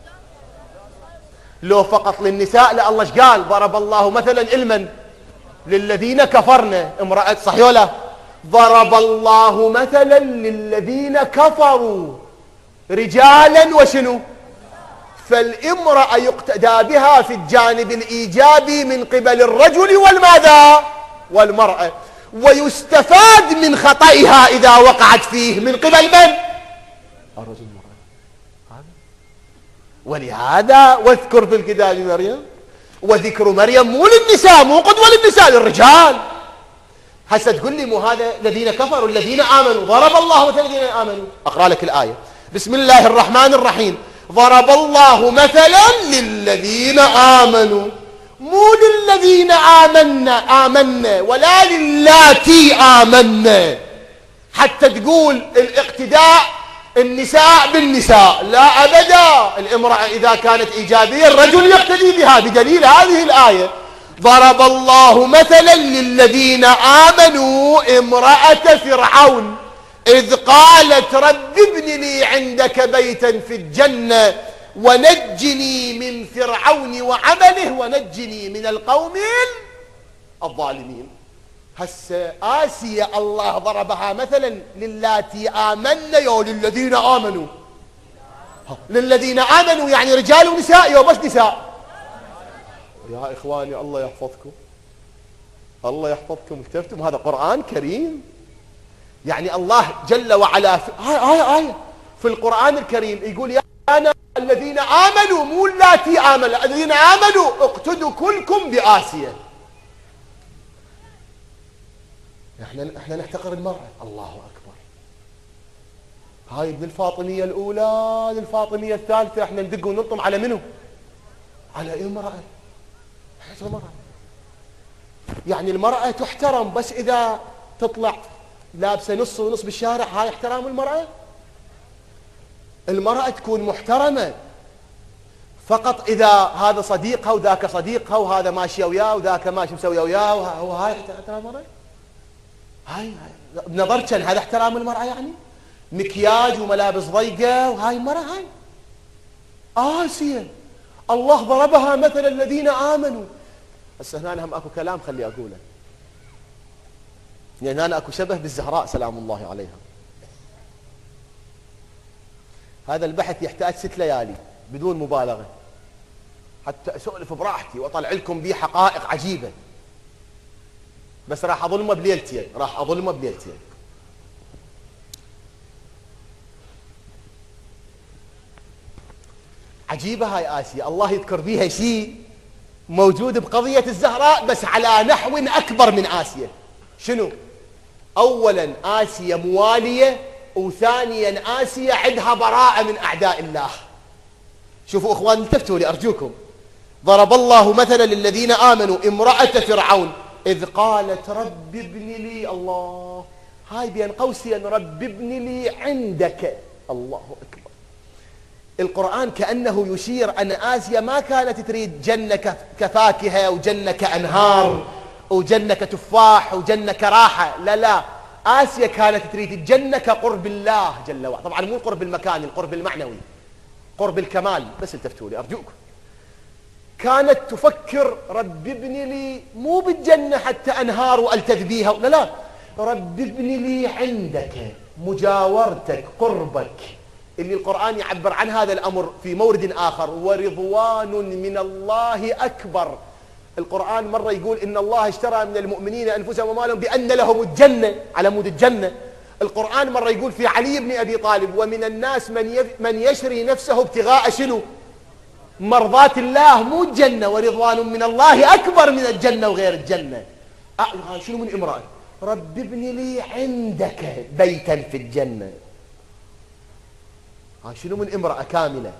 لو فقط للنساء لا الله ايش قال؟ ضرب الله مثلا علما للذين كفرن امرأة. صحيح ولا؟ ضرب الله مثلا للذين كفروا رجالا وشنو؟ فالامرأة يقتدى بها في الجانب الإيجابي من قبل الرجل والماذا؟ والمرأة، ويستفاد من خطئها إذا وقعت فيه من قبل من؟ الرجل والمرأة. ولهذا واذكر في الكتاب مريم، وذكر مريم مو للنساء، مو قدوة للنساء، للرجال. هسه تقول لي مو هذا الذين كفروا الذين آمنوا، ضرب الله مثلا الذين آمنوا. أقرأ لك الآية. بسم الله الرحمن الرحيم. ضرب الله مثلا للذين آمنوا، مو للذين آمنا آمنا ولا للاتي آمنا، حتى تقول الاقتداء النساء بالنساء، لا أبدا. الامرأة إذا كانت إيجابية الرجل يقتدي بها بدليل هذه الآية. ضرب الله مثلا للذين آمنوا امرأة فرعون إذ قالت رب ابن لي عندك بيتا في الجنة ونجني من فرعون وعمله ونجني من القوم الظالمين. هسه آسيا الله ضربها مثلا للاتي آمن يو للذين آمنوا، للذين آمنوا يعني رجال ونساء يو بس نساء. يا إخواني الله يحفظكم، الله يحفظكم، اكتفتم هذا قرآن كريم. يعني الله جل وعلا في آية آية آية في القرآن الكريم يقول يا أنا الذين آمنوا، مو اللاتي آمنوا، الذين آمنوا اقتدوا كلكم بآسيا. احنا احنا نحتقر المرأة. الله أكبر. هاي من الفاطمية الأولى للفاطمية الثالثة احنا ندق ونلطم على منه؟ على امرأة. المرأة يعني المرأة تحترم بس إذا تطلع لابسة نص ونص بالشارع، هاي احترام المرأة؟ المرأة تكون محترمة فقط إذا هذا صديقها وذاك صديقها وهذا ماشي وياه وذاك ماشي مسوي وياه، وهاي احترام المرأة؟ هاي بنظرك هذا احترام المرأة؟ يعني مكياج وملابس ضيقة وهاي المرأة هاي آسيا الله ضربها مثل الذين آمنوا. هسه هنا هم اكو كلام خلي اقوله، لان هنا اكو شبه بالزهراء سلام الله عليها. هذا البحث يحتاج ست ليالي بدون مبالغه حتى اسولف براحتي واطلع لكم به حقائق عجيبه، بس راح اظلمه بليلتين، راح اظلمه بليلتين. عجيبه هاي آسيا، الله يذكر فيها شيء موجود بقضية الزهراء بس على نحو أكبر من آسيا. شنو؟ أولا آسيا موالية، وثانيا آسيا عندها براءة من أعداء الله. شوفوا إخوان التفتوا لي أرجوكم. ضرب الله مثلا للذين آمنوا امرأة فرعون إذ قالت رب ابن لي، الله هاي بين قوسين رب ابن لي عندك، الله أكبر. القرآن كأنه يشير أن آسيا ما كانت تريد جنة كفاكهة وجنة كأنهار وجنة كتفاح وجنة كراحة، لا لا، آسيا كانت تريد الجنة كقرب الله جل وعلا. طبعا مو القرب المكاني، القرب المعنوي، قرب الكمال. بس التفتوا لي أرجوكم. كانت تفكر رب ابن لي مو بالجنة حتى أنهار وألتذ بيها، لا لا، رب ابن لي عندك، مجاورتك، قربك، اللي القرآن يعبر عن هذا الأمر في مورد آخر ورضوان من الله أكبر. القرآن مرة يقول إن الله اشترى من المؤمنين أنفسهم ومالهم بأن لهم الجنة، على مود الجنة. القرآن مرة يقول في علي بن أبي طالب ومن الناس من من يشري نفسه ابتغاء شنو؟ مرضات الله، مو الجنة. ورضوان من الله أكبر من الجنة وغير الجنة. أه شنو من امرأة؟ رب ابن لي عندك بيتا في الجنة. ها شنو من امرأة كاملة؟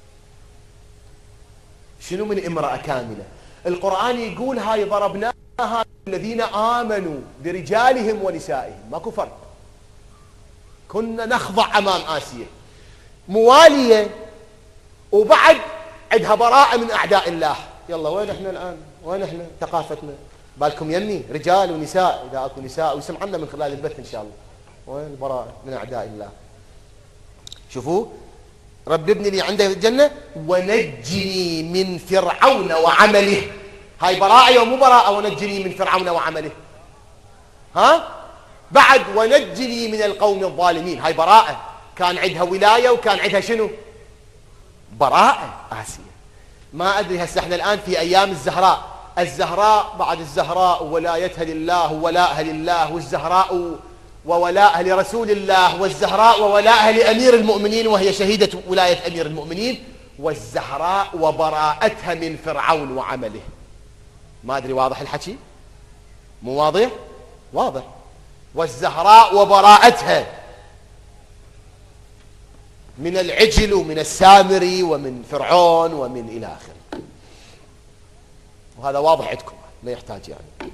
شنو من امرأة كاملة؟ القرآن يقول هاي ضربناها الذين آمنوا برجالهم ونسائهم، ماكو فرق. كنا نخضع أمام آسيا موالية وبعد عندها براءة من أعداء الله. يلا وين احنا الآن؟ وين احنا ثقافتنا؟ بالكم يمي رجال ونساء، إذا أكو نساء ويسمعنا من خلال البث إن شاء الله. وين البراءة من أعداء الله؟ شوفوا رب ابن لي عنده الجنة ونجني من فرعون وعمله. هاي براءة ومو براءة؟ ونجني من فرعون وعمله. ها بعد ونجني من القوم الظالمين، هاي براءة. كان عندها ولاية وكان عندها شنو؟ براءة. آسيا ما أدري هسه احنا الآن في أيام الزهراء، الزهراء بعد الزهراء وولايتها لله وولاءها لله، والزهراء وولاءها لرسول الله، والزهراء وولاءها لأمير المؤمنين وهي شهيدة ولاية أمير المؤمنين، والزهراء وبراءتها من فرعون وعمله. ما أدري واضح الحكي؟ مو واضح؟ واضح. والزهراء وبراءتها من العجل ومن السامري ومن فرعون ومن إلى آخره. وهذا واضح عندكم ما يحتاج يعني.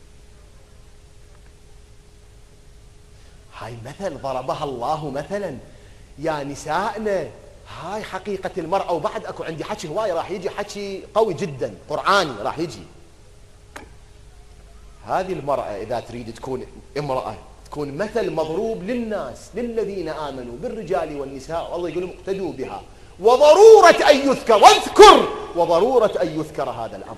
هاي مثل ضربها الله مثلا يا نسائنا. هاي حقيقة المرأة. وبعد أكو عندي حكي هواي راح يجي حكي قوي جدا قرآني راح يجي. هذه المرأة إذا تريد تكون امرأة تكون مثل مضروب للناس للذين آمنوا بالرجال والنساء. والله يقول اقتدوا بها وضرورة أن يذكر واذكر وضرورة أن يذكر هذا الأمر.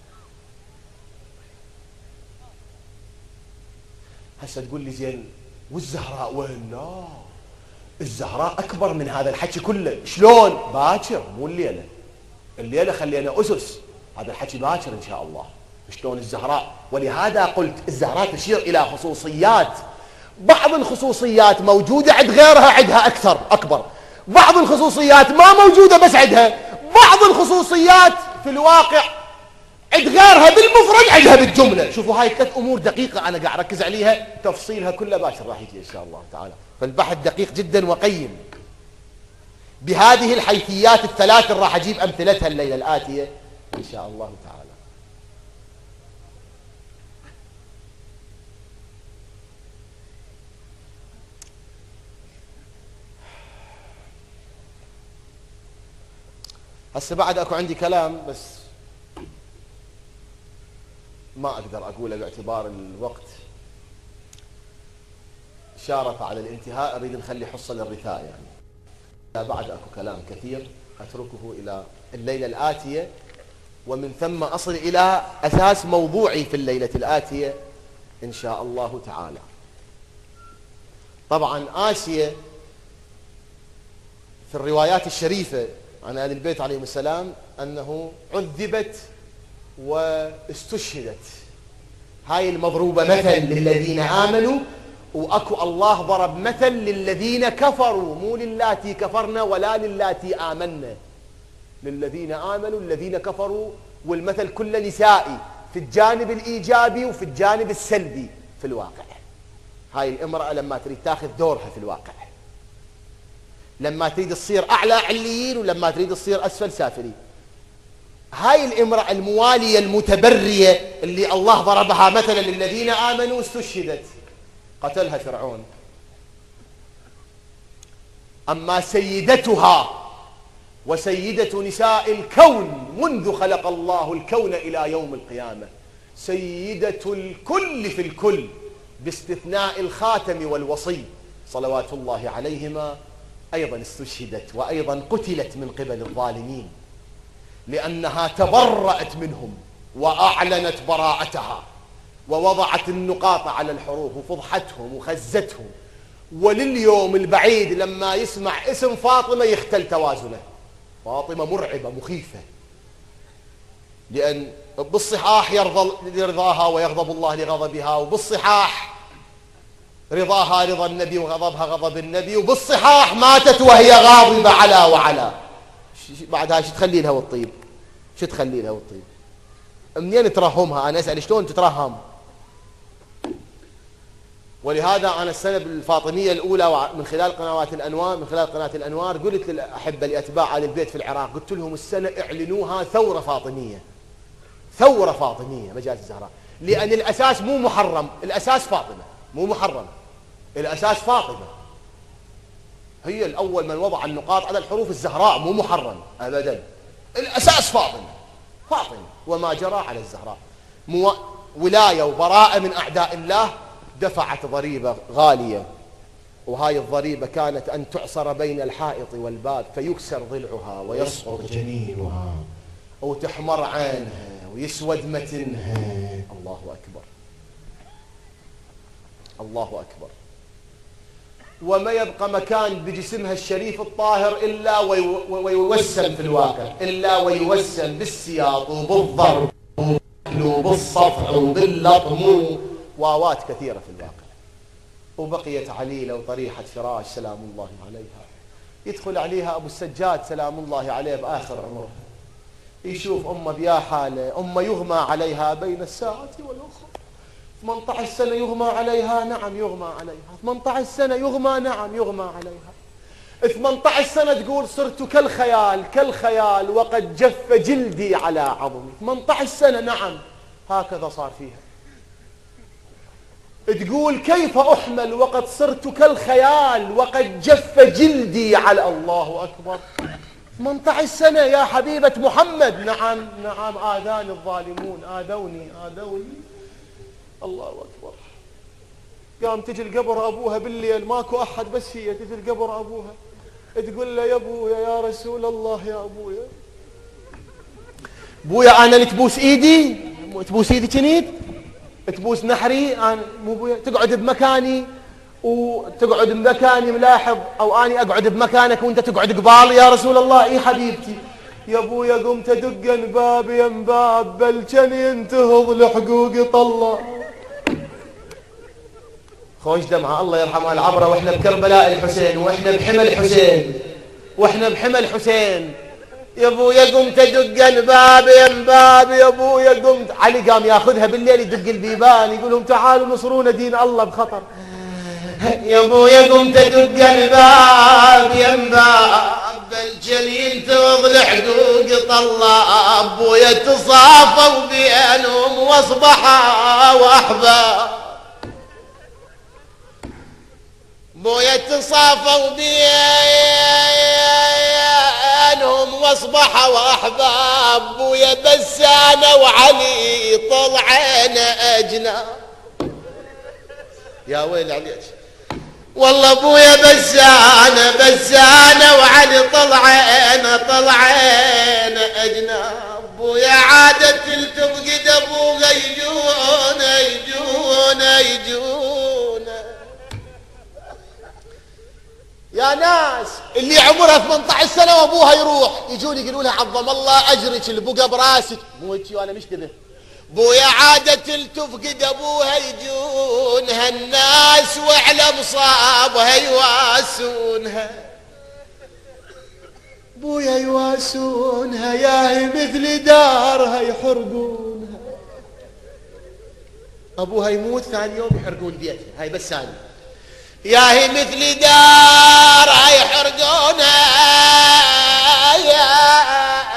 هسه تقول لي زين والزهراء وين؟ لا، الزهراء أكبر من هذا الحكي كله. شلون؟ باكر مو الليلة. الليلة خلينا أسس، هذا الحكي باكر إن شاء الله. شلون الزهراء؟ ولهذا قلت الزهراء تشير إلى خصوصيات. بعض الخصوصيات موجودة عند غيرها عندها أكثر أكبر، بعض الخصوصيات ما موجودة بس عندها، بعض الخصوصيات في الواقع عند غيرها بالمفرد عندها بالجملة. شوفوا هاي ثلاث أمور دقيقة أنا قاعد أركز عليها، تفصيلها كلها باشر راح يجي إن شاء الله تعالى. فالبحث دقيق جدا وقيم. بهذه الحيثيات الثلاث راح أجيب أمثلتها الليلة الآتية إن شاء الله تعالى. هسه بعد اكو عندي كلام بس ما اقدر اقوله باعتبار الوقت شارف على الانتهاء. اريد نخلي حصه للرثاء يعني. بعد اكو كلام كثير اتركه الى الليله الاتيه، ومن ثم اصل الى اساس موضوعي في الليله الاتيه ان شاء الله تعالى. طبعا آسيا في الروايات الشريفه عن آل البيت عليهم السلام أنه عذبت واستشهدت. هاي المضروبة مثل للذين آمنوا، وأكو الله ضرب مثل للذين كفروا، مو للاتي كفرنا ولا للاتي آمنا، للذين آمنوا الذين كفروا. والمثل كله نسائي في الجانب الإيجابي وفي الجانب السلبي في الواقع. هاي الامرأة لما تريد تاخذ دورها في الواقع، لما تريد تصير أعلى عليين ولما تريد تصير أسفل سافلين. هاي الامرأة الموالية المتبرية اللي الله ضربها مثلا للذين آمنوا استشهدت، قتلها فرعون. أما سيدتها وسيدة نساء الكون منذ خلق الله الكون إلى يوم القيامة، سيدة الكل في الكل باستثناء الخاتم والوصي صلوات الله عليهما، أيضا استشهدت وأيضا قتلت من قبل الظالمين، لأنها تبرأت منهم وأعلنت براءتها ووضعت النقاط على الحروف وفضحتهم وخزتهم. ولليوم البعيد لما يسمع اسم فاطمة يختل توازنه. فاطمة مرعبة مخيفة، لأن بالصحاح يرضى لرضاها ويغضب الله لغضبها، وبالصحاح رضاها رضا النبي وغضبها غضب النبي، وبالصحاح ماتت وهي غاضبة على وعلى. بعدها شو تخلي لها والطيب؟ شو تخلي لها والطيب؟ منين ترهمها؟ أنا أسأل شلون تترهم؟ ولهذا أنا السنة بالفاطمية الأولى من خلال قنوات الأنوار من خلال قناة الأنوار قلت للأحبة لأتباع آل البيت في العراق، قلت لهم السنة اعلنوها ثورة فاطمية، ثورة فاطمية مجاز الزهراء، لأن الأساس مو محرم، الأساس فاطمة مو محرم، الأساس فاطمة هي الأول من وضع النقاط على الحروف، الزهراء مو محرم أبدا، الأساس فاطمة فاطمة وما جرى على الزهراء. مو ولاية وبراءة من أعداء الله، دفعت ضريبة غالية، وهاي الضريبة كانت أن تعصر بين الحائط والباب فيكسر ضلعها ويسقط جنينها وتحمر عينها ويسود متنها. الله أكبر الله أكبر. وما يبقى مكان بجسمها الشريف الطاهر إلا ويوسم في الواقع، إلا ويوسم بالسياط وبالضرب وبالصفع وباللطم، واوات كثيرة في الواقع. وبقيت عليلة وطريحة فراش سلام الله عليها، يدخل عليها أبو السجاد سلام الله عليه بآخر عمره، يشوف أمه بيا حالة، أمه يغمى عليها بين الساعة والأخرى. ثمانية عشر سنة يغمى عليها، نعم يغمى عليها. ثمانية عشر سنة يغمى، نعم يغمى عليها. ثمانية عشر سنة تقول صرت كالخيال كالخيال وقد جف جلدي على عظمي. ثمانية عشر سنة نعم هكذا صار فيها. تقول كيف أحمل وقد صرت كالخيال وقد جف جلدي على، الله أكبر. ثمانية عشر سنة يا حبيبة محمد، نعم نعم آذاني الظالمون، آذوني آذوني، الله أكبر. قام تجي القبر أبوها بالليل، ماكو أحد بس هي، تجي القبر أبوها تقول له يا أبويا يا رسول الله يا أبويا، أبويا أنا اللي تبوس إيدي، تبوس إيدي كنيت، تبوس نحري، أنا مو أبويا، تقعد بمكاني وتقعد بمكاني ملاحظ، أو أني أقعد بمكانك وأنت تقعد قبالي يا رسول الله. إي حبيبتي. يا أبويا قمت أدق باب يم باب بل كان ينتهض لحقوقي طلع. خوش دمعة الله يرحمها العبرة، وإحنا بكربلاء الحسين، وإحنا بحمى الحسين، وإحنا بحمى الحسين. يا أبويا قمت أدق الباب يم باب، يا أبويا قمت. علي قام ياخذها بالليل يدق البيبان يقول لهم تعالوا نصرونا دين الله بخطر. يا أبويا قمت أدق الباب يم باب الجليل تضل حقوق طلع. أبويا تصافوا بينهم واصبحا وأحباب، أبويا تصافوا بينهم واصبحا وأحباب. أبويا بسانة وعلي طلعين أجناب. يا ويل عليك والله أبويا بسانة بسانة وعلي طلعين طلعين أجناب. أبويا عادة تفقد أبوها يجون يجون يجون. يا ناس اللي عمرها ثمانية عشر سنة وأبوها يروح يجون يقولوا لها عظم الله أجرك اللي بقى براسك، مو هيك وأنا مشتبه. بويا عادة تفقد أبوها يجونها الناس وعلى مصابها يواسونها. بويا يواسونها يا هي مثل دارها يحرقونها. أبوها يموت ثاني يوم يحرقون بيتها، هاي بس ثاني. يا هي مثل دارها يحرقونها يا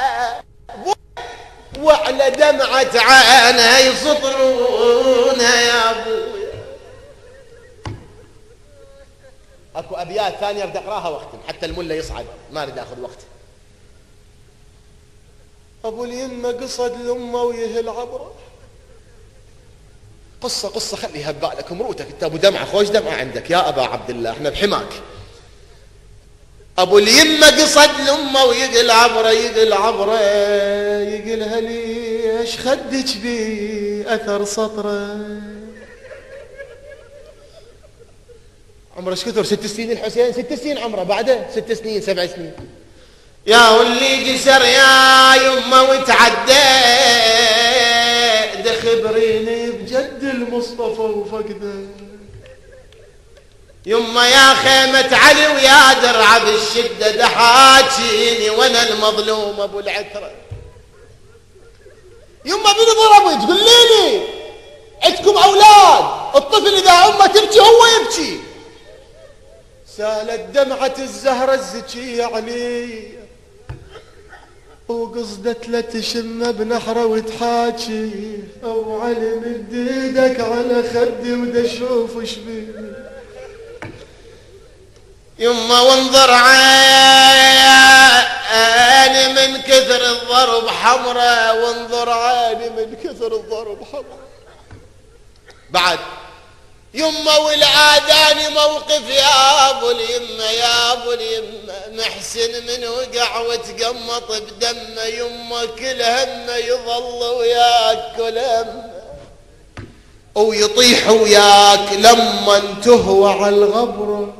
وعلى دمعة عينها يسطرونها يا أبويا. اكو أبيات ثانية بدي أقراها واختم حتى الملا يصعد، ما أريد أخذ وقت. أبو اليمة قصد الأمة ويهل عبره، قصة قصة خليها ببالك، مروتك أنت أبو دمعة، خوش دمعة عندك يا أبا عبد الله، احنا بحماك. أبو اليمة قصد الأمة ويقل عبره يقل عبره يقلها ليش خدك بي أثر سطره. عمره ايش كثر؟ ست سنين الحسين، ست سنين عمره بعده ست سنين سبع سنين. يا واللي جسر يا يمه وتعدى خبريني بجد المصطفى وفقده. يما يا خيمة علي ويا درع بالشدة دحاجيني وانا المظلوم ابو العترة. يما من ضربت قل لي عندكم اولاد، الطفل اذا امه تبكي هو يبكي. سالت دمعة الزهرة الزكية علي وقصدت لا تشم بنحره وتحاكي. ابو علي مد ايدك على خدي ودا اشوف وش بيه. يما وانظر عيني من كثر الضرب حمرة، وانظر عيني من كثر الضرب حمرة. بعد يما والآذان موقف يا ابو اليمة يا ابو اليمة. محسن من وقع وتقمط بدمه، يما كل همه يظل وياك كل همه ويطيح وياك لما تهوى على الغبره.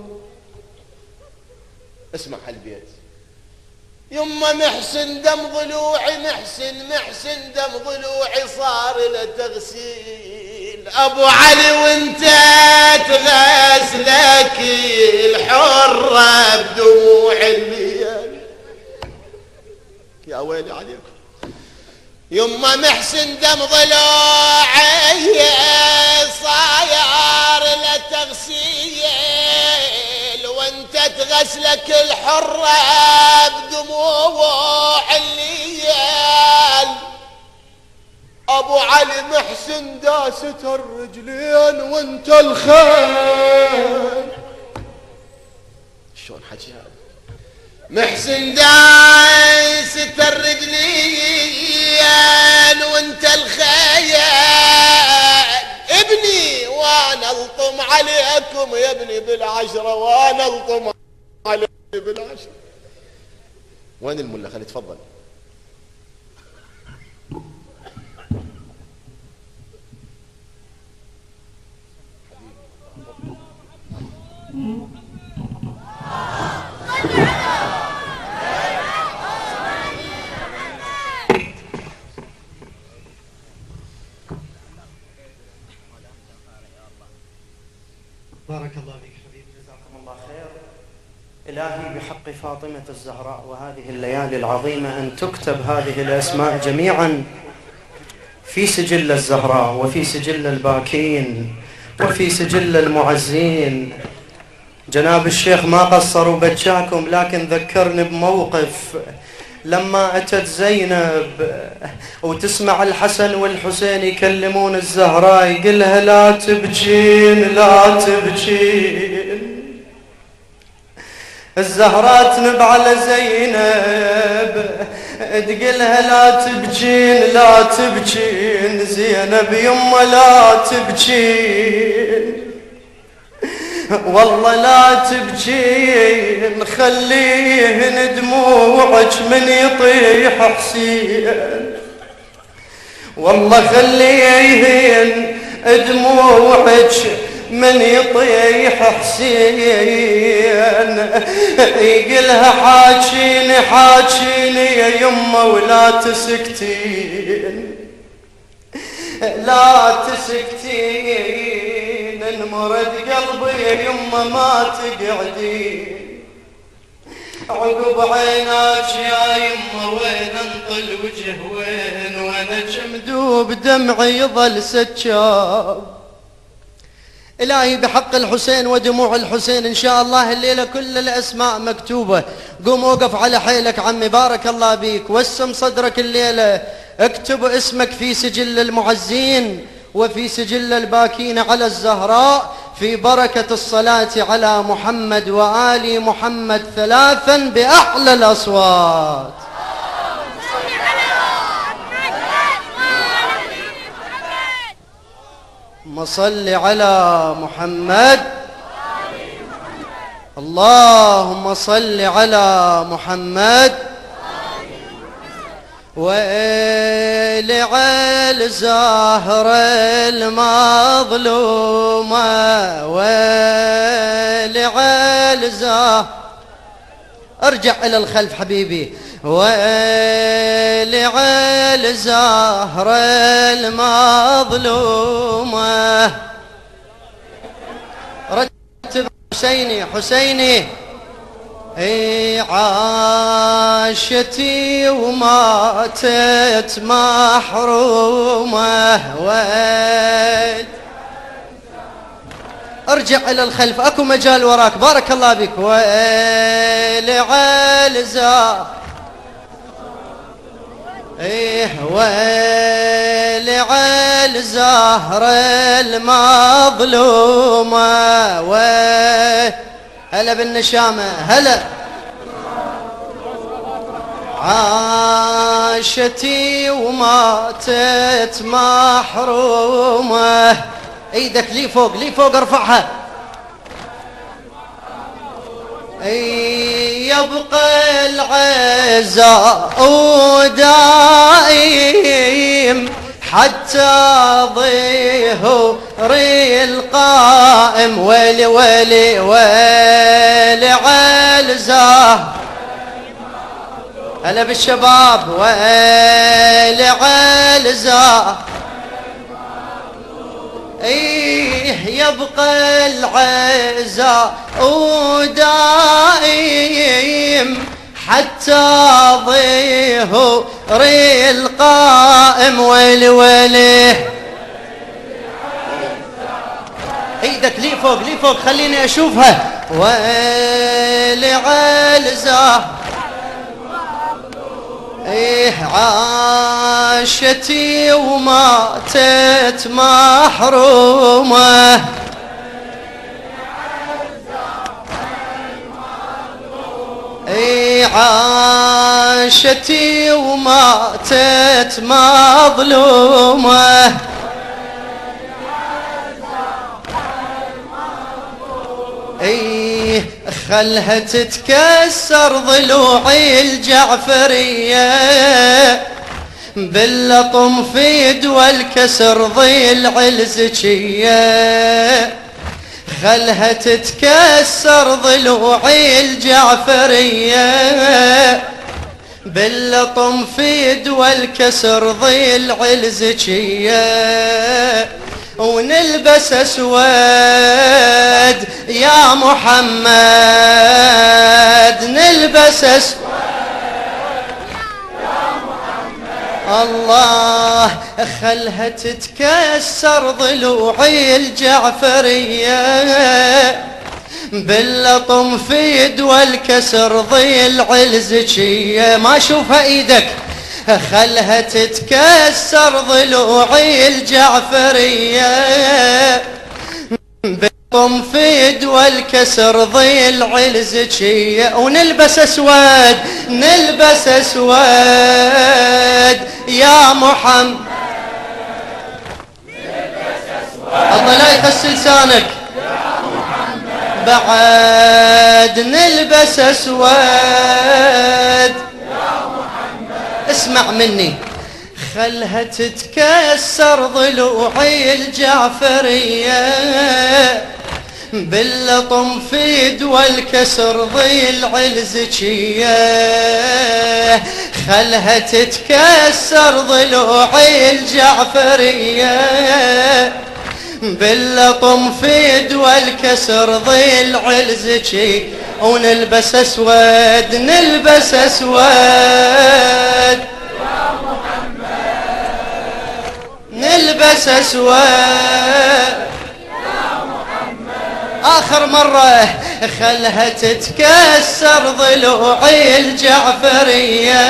اسمع هالبيت. يما محسن دم ضلوعي محسن محسن دم ضلوعي صار له تغسيل ابو علي وانت تغسلك الحرة بدموع الليالي. يا ويلي عليكم. يما محسن دم ضلوعي صاير لتغسيل وانت تغسلك الحرة بدموع الليل. ابو علي محسن داست الرجلين وانت الخيل. شلون حكي هذا؟ محسن داست الرجلين وانت الخيل. ابني وانا الطم عليكم يا ابني بالعشرة، وانا الطم عليكم بالعشرة. وين الملا؟ خلي تفضل. بارك الله فيك حبيبي، جزاكم الله خير. إلهي بحق فاطمة الزهراء وهذه الليالي العظيمة أن تكتب هذه الأسماء جميعا في سجل الزهراء وفي سجل الباكين وفي سجل المعزين. جناب الشيخ ما قصروا بجاكم، لكن ذكرني بموقف لما أتت زينب وتسمع الحسن والحسين يكلمون الزهراء، يقلها لا تبجين لا تبجين. الزهراء تنب على زينب تقلها لا تبجين لا تبجين. زينب يما لا تبجين والله لا تبجين، خليهن دموعك من يطيح حسين. والله خليهن دموعك من يطيح حسين. يقلها حاجيني حاجيني يا يما ولا تسكتين لا تسكتين. انمرد قلبي يا يما ما تقعدين. عقب عيناك يا يما وين انطل وجه وين، وانا جمدوب دمعي يظل سجاب. إلهي بحق الحسين ودموع الحسين إن شاء الله الليلة كل الأسماء مكتوبة. قوم وقف على حيلك عمي، بارك الله بيك. وسم صدرك الليلة، اكتب اسمك في سجل المعزين وفي سجل الباكين على الزهراء في بركة الصلاة على محمد وآل محمد ثلاثا بأعلى الأصوات. اللهم صل على محمد. اللهم صل على محمد ولعل زهر المظلومة ولعل زهر. ارجع إلى الخلف حبيبي. ولعل زهر المظلومة. رتب حسيني حسيني. اي عاشتي وماتت محرومة. ويل ارجع الى الخلف، اكو مجال وراك، بارك الله بك. ولعل زهر ايه ولعل زهر المظلومة. ويل هلا بالنشامة هلا. عاشتي وماتت محرومة. ايدك لي فوق لي فوق ارفعها. يبقى العزاء ودائم حتى ظهور القائم. ويلي ويلي ويلي عالزاه. هلا بالشباب. ويلي عالزاه. ايه يبقى العزاء ودائم حتى ظهور القائم والولي. ايدك لي فوق لي فوق خليني اشوفها. ولعلزة ايه عاشتي وماتت محرومة. ايه عاشتي وماتت مظلومة. ايه خلها تتكسر ضلوعي الجعفرية باللطم في دول كسر ضلع الزكية. خلها تتكسر ضلوعي الجعفرية باللطم في دول كسر ضلع الزكية. ونلبس اسود يا محمد نلبس اسود يا محمد. الله خلها تتكسر ضلوعي الجعفرية باللطم في دول كسر ضلع الزكية. ما اشوفها ايدك. خلها تتكسر ضلوعي الجعفرية بالطم في دول كسر ضلع الزكية. ونلبس اسود نلبس اسود يا محمد نلبس اسود. الله لا يخس لسانك يا محمد. بعد نلبس اسود. اسمع مني. خلها تتكسر ضلوعي الجعفرية باللطم في دول كسر ضلع الزكية. خلها تتكسر ضلوعي الجعفرية باللطم في دول كسر ضلع الزكية. ونلبس اسود نلبس اسود يا محمد نلبس اسود يا محمد. اخر مرة. خلها تتكسر ضلوعي الجعفرية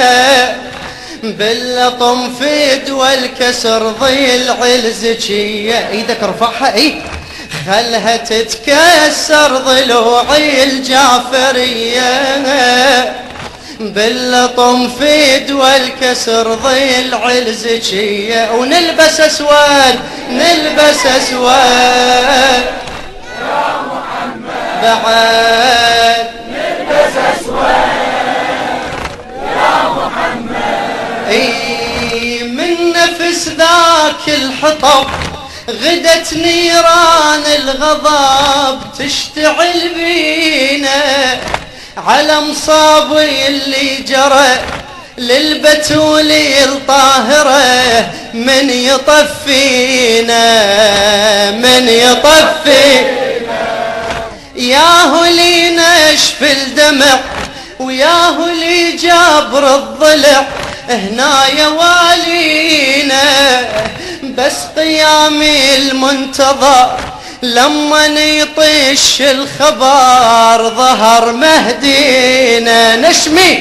باللطم في دول كسر ضلع الزكية. ايدك ارفعها. اي خلها تتكسر ضلوعي الجعفرية باللطم في دول كسر ضلع الزكية. ونلبس اسود نلبس اسود يا محمد. بعد نلبس اسود يا محمد. اي من نفس ذاك الحطب غدت نيران الغضب تشتعل بينا على مصابي اللي جرى للبتول الطاهرة. من يطفينا من يطفينا ياهو لي نشف الدمع وياهو لي جابر الضلع. هنا يا والينا بس قيامي المنتظر لما يطش الخبر ظهر مهدينا. نشمي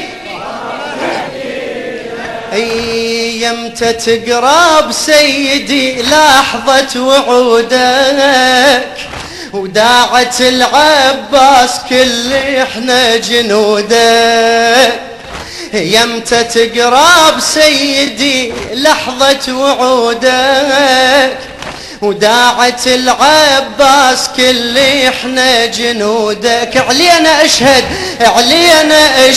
اي يمتى تقرب سيدي لحظة وعودك وداعت العباس كل احنا جنودك. يمتى تقرب سيدي لحظة وعودك وداعت العباس كل احنا جنودك. علينا اشهد علينا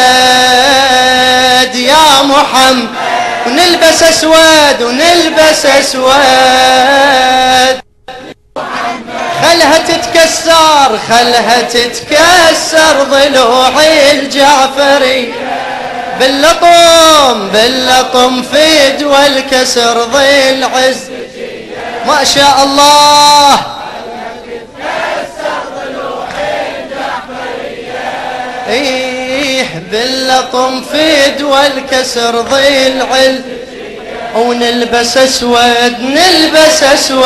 اشهد يا محمد. ونلبس اسود ونلبس اسود. خلها تتكسر خلها تتكسر ضلوعي الجعفري باللطم باللطم في دول كسر ضلع ما شاء الله. ايه باللطم فيد والكسر ضيل عل ونلبس اسود نلبس اسود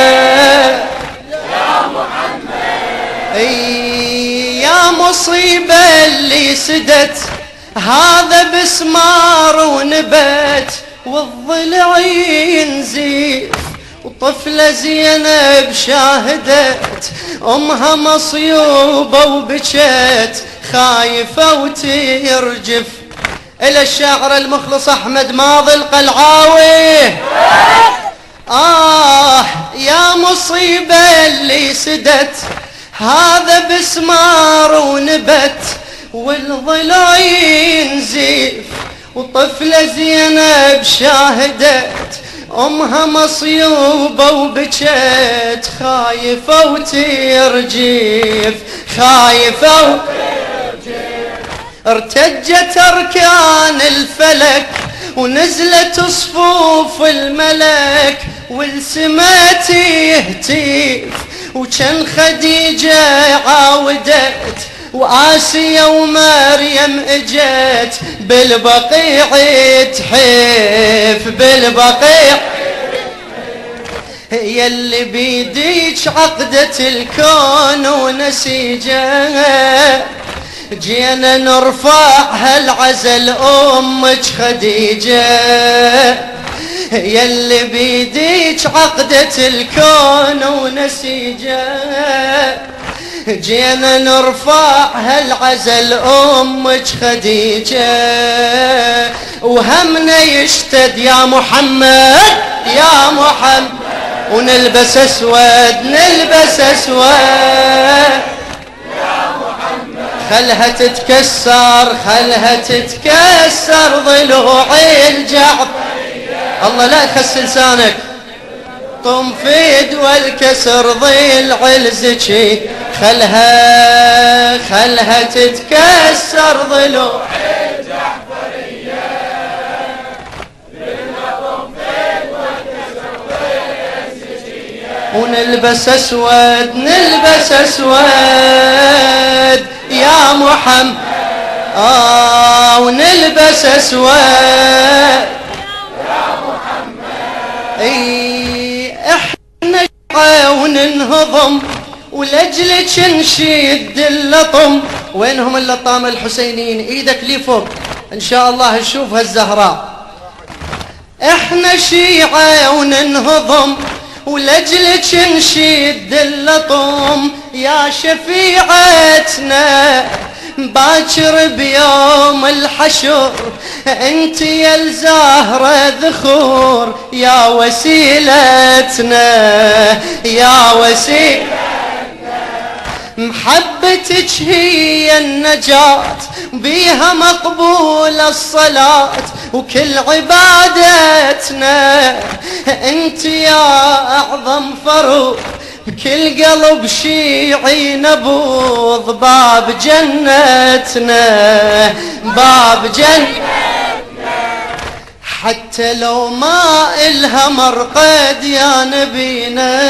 يا محمد. ايه يا مصيبة اللي سدت هذا بسمار ونبت والضلع ينزيف وطفلة زينب شاهدت أمها مصيوبة وبكت خايفة وترجف. إلى الشاعر المخلص أحمد ماضي القلعاوي. آه يا مصيبة اللي سدت هذا بسمار ونبت والضلع ينزيف وطفلة زينب شاهدت أمها مصيوبة وبكت خايفة وترجف خايفة وترجف. ارتجت أركان الفلك ونزلت صفوف الملك والسما تهتيف وكان خديجة عاودت وآسيا ومريم اجت بالبقيع تحف بالبقيع. هي اللي بيديك عقدة الكون ونسيجه جينا نرفع هالعزل أمك خديجة. هي اللي بيديك عقدة الكون ونسيجه جينا نرفع هالعزل أمك خديجة وهمنا يشتد يا محمد يا محمد ونلبس أسود نلبس أسود يا محمد. خلها تتكسر خلها تتكسر ضلوع الجعفرية. الله لا تخس لسانك. طم فيد والكسر ضلع الزكي خلها خلها تتكسر ضلوع الجعفرية. طم فيد والكسر ضلع الزكي ونلبس أسود نلبس أسود يا محمد. آه ونلبس أسود يا محمد. اي احنا وننهضم ولجلك نشيد اللطم. وينهم اللطام الحسينيين؟ ايدك لي فوق ان شاء الله نشوفها الزهراء. احنا شيعة وننهضم ولجلك نشيد اللطم يا شفيعتنا باكر بيوم الحشر انت يا الزهرة ذخور يا وسيلتنا يا وسيلتنا. محبتك هي النجاة بيها مقبول الصلاة وكل عبادتنا انت يا اعظم فروض بكل قلب شيعي نبوض باب جنتنا باب جنتنا. حتى لو ما إلها مرقد يا نبينا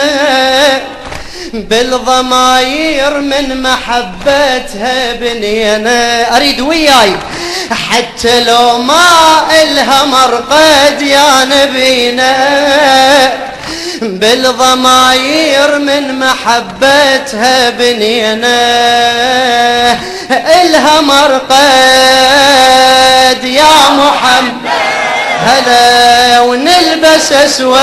بالضماير من محبتها بنينا. أريد وياي حتى لو ما إلها مرقد يا نبينا بالضماير من محبتها بنينا. إلها مرقد يا محمد هلا ونلبس أسود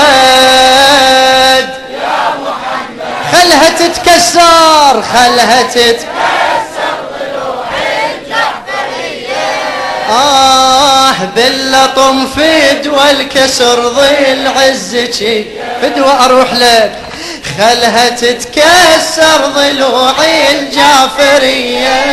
يا محمد. خلها تتكسر خلها تتكسر ضلوع الجعفرية. آه باللطم فد والكسر ضل عزك فدوى أروح لك. خلها تتكسر ضلوع الجعفرية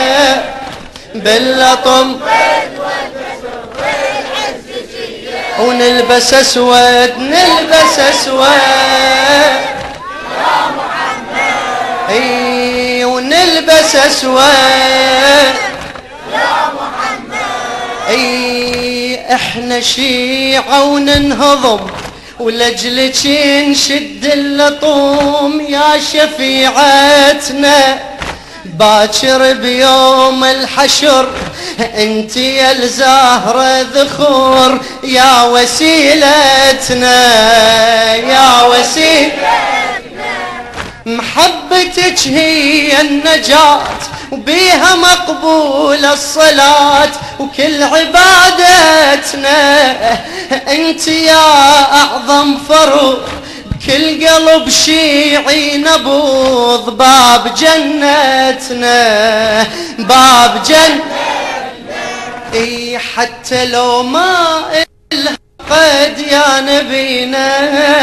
باللطم فد والكسر ضل عزك ونلبس أسود نلبس أسود يا محمد. اي ونلبس أسود يا محمد. اي احنا شيعة وننهضم ولجلك نشد اللطوم يا شفيعتنا باكر بيوم الحشر انت يا الزهرة ذخور يا وسيلتنا يا وسيلتنا محبتك هي النجاة وبيها مقبول الصلاة وكل عبادتنا انت يا اعظم فروض كل قلب شيعي نبوض باب جنتنا باب جنتنا اي حتى لو ما إلها قد يا نبينا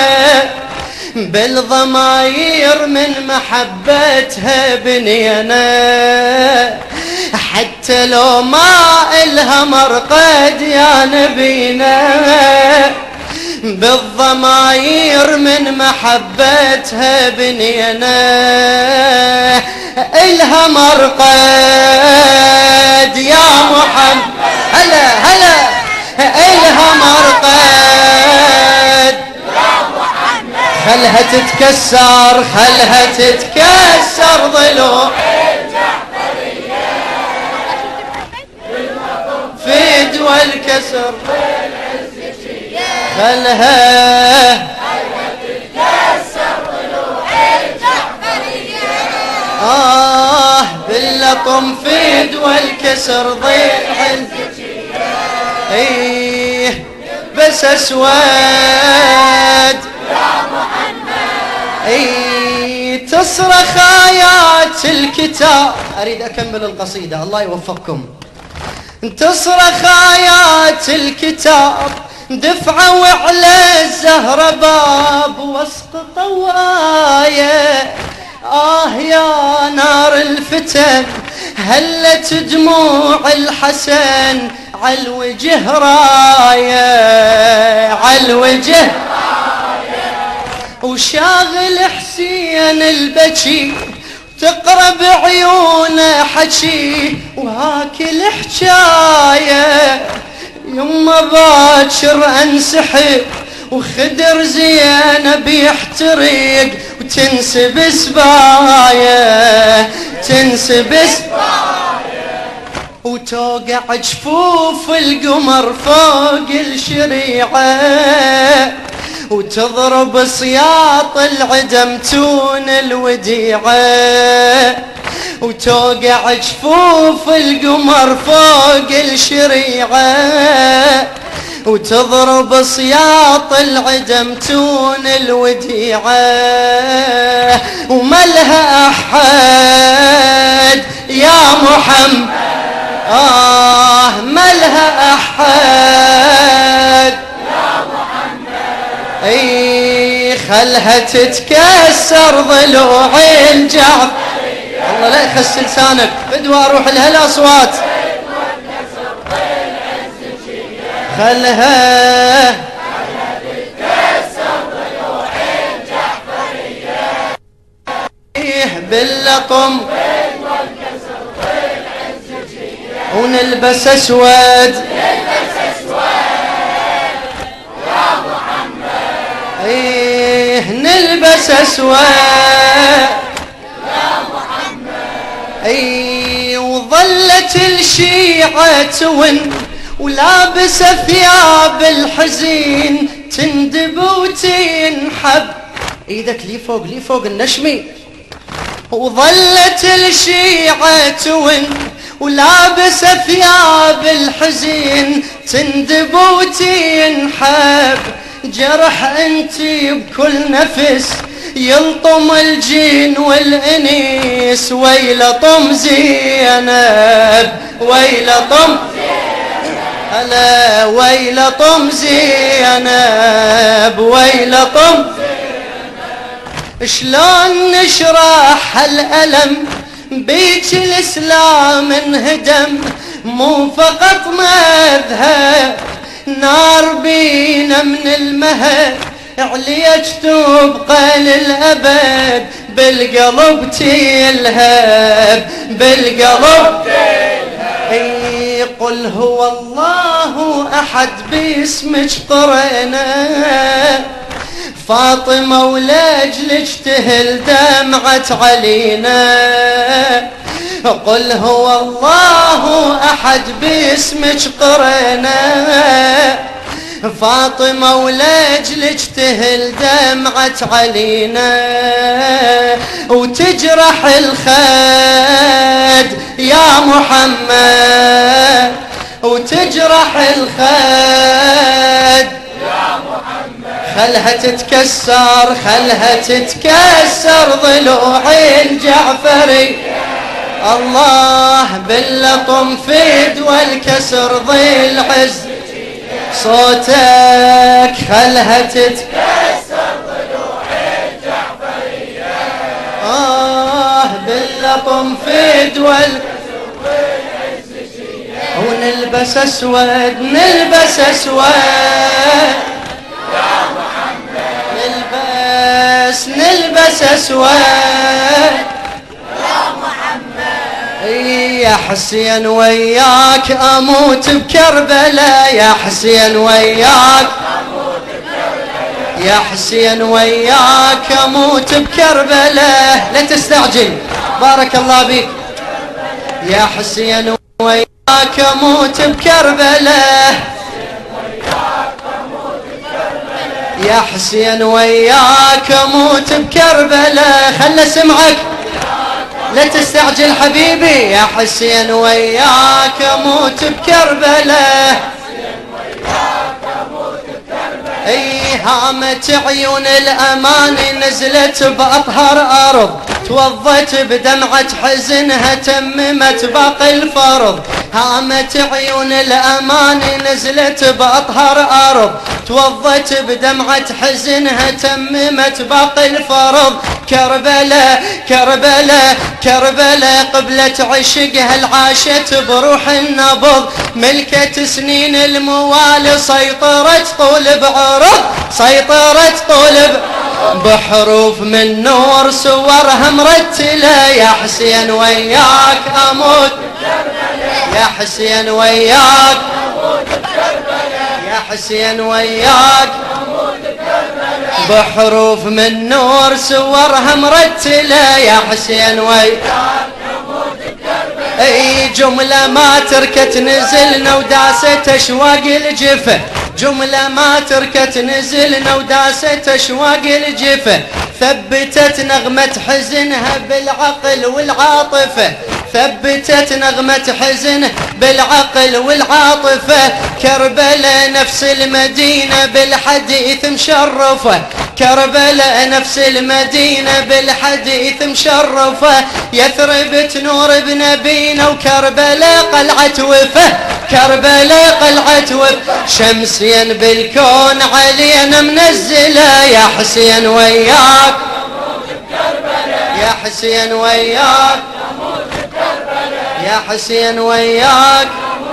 بالضماير من محبتها بنينا حتى لو ما إلها مرقد يا نبينا بالضماير من محبتها بنينا إلها مرقد يا محمد هلا هلا إلها مرقد خلها تتكسر خلها تتكسر ضلوع في دول الكسر خلها تتكسر ضلوع الجعفرية آه باللطم في دول الكسر ضلع ايه بس اسود اي تصرخ آيات الكتاب اريد اكمل القصيدة الله يوفقكم تصرخ آيات الكتاب دفعوا على الزهرة باب واسقطوا آية آه يا نار الفتن هلت دموع الحسن عالوجه راية عالوجه وشاغل حسين البكي تقرب عيونه حكي وهاك الحجايه يما باكر انسحب وخدر زينب يحترق وتنسب سبايه تنسب سبايه وتوقع جفوف القمر فوق الشريعه وتضرب سياط العدم تون الوديعة وتوقع جفوف القمر فوق الشريعة وتضرب سياط العدم تون الوديعة وملها أحد يا محمد آه ملها أحد اي خلها تتكسر ضلوع الجعفر الله لا يخس لسانك بدوى اروح لها الاصوات خلها تتكسر ضلوع الجعفرية باللطم ونلبس اسود ايه نلبس اسود يا محمد ايه وظلت الشيعة تون ولابسة ثياب الحزين تندب وتنحب ايدك لي فوق لي فوق النشمي وظلت الشيعة تون ولابسة ثياب الحزين تندب وتنحب جرح انتي بكل نفس يلطم الجين والانيس ويل طم زينب ويل طم هلا ويل طم زينب ويل طم شلون نشرح الألم بيك الإسلام انهدم مو فقط مذهب نار بينا من المهد عليك تبقى للأبد بالقلب تلهب بالقلب تلهب قل هو الله أحد باسمك قرأنا فاطمة ولأجلك تهل دمعة علينا، قل هو الله أحد باسمك قرنا. فاطمة ولأجلك تهل دمعة علينا، وتجرح الخد يا محمد، وتجرح الخد يا محمد. خلها تتكسر خلها تتكسر ضلوع الجعفري، الله باللطم فيد والكسر ضي العز. صوتك خلها تتكسر ضلوع الجعفرية، آه باللطم فيد والكسر ضي العز. ونلبس اسود نلبس اسود يا محمد، نلبس نلبس اسود يا حسين وياك أموت بكربلاء، يا حسين وياك أموت بكربلاء، يا حسين وياك أموت بكربلاء. لا تستعجل بارك الله بك. يا حسين وياك أموت بكربلاء، يا حسين وياك أموت بكربلاء. خل اسمعك لا تستعجل حبيبي. يا حسين وياك أموت بكربلاء، اي هامت عيون الأمان نزلت بأطهر أرض، توضت بدمعة حزنها تممت باقي الفرض. هامت عيون الأمان نزلت بأطهر أرض، توضت بدمعة حزنها تممت باقي الفرض. كربلاء كربلاء كربلاء قبلة عشقها العاشت بروح النبض، ملكة سنين الموالي سيطرت طول بعرض، سيطرت طول بحروف من نور صورها مرتلة. يا حسين وياك أموت، يا حسين وياك يا حسين وياك بحروف من نور صورها مرتلة. يا حسين وياك اي جملة ما تركت نزلنا وداست اشواق الجفة، جملة ما تركت نزلنا وداست اشواق الجفة. ثبتت نغمة حزنها بالعقل والعاطفة، ثبتت نغمة حزن بالعقل والعاطفة. كربلاء نفس المدينة بالحديث مشرفة، كربلاء نفس المدينة بالحديث مشرفة. يثرب تنور بنبينا وكربلاء قلعة وفة، كربلاء قلعة وفة. شمسيا بالكون علينا منزلة. يا حسين وياك يا حسين وياك يا حسين وياك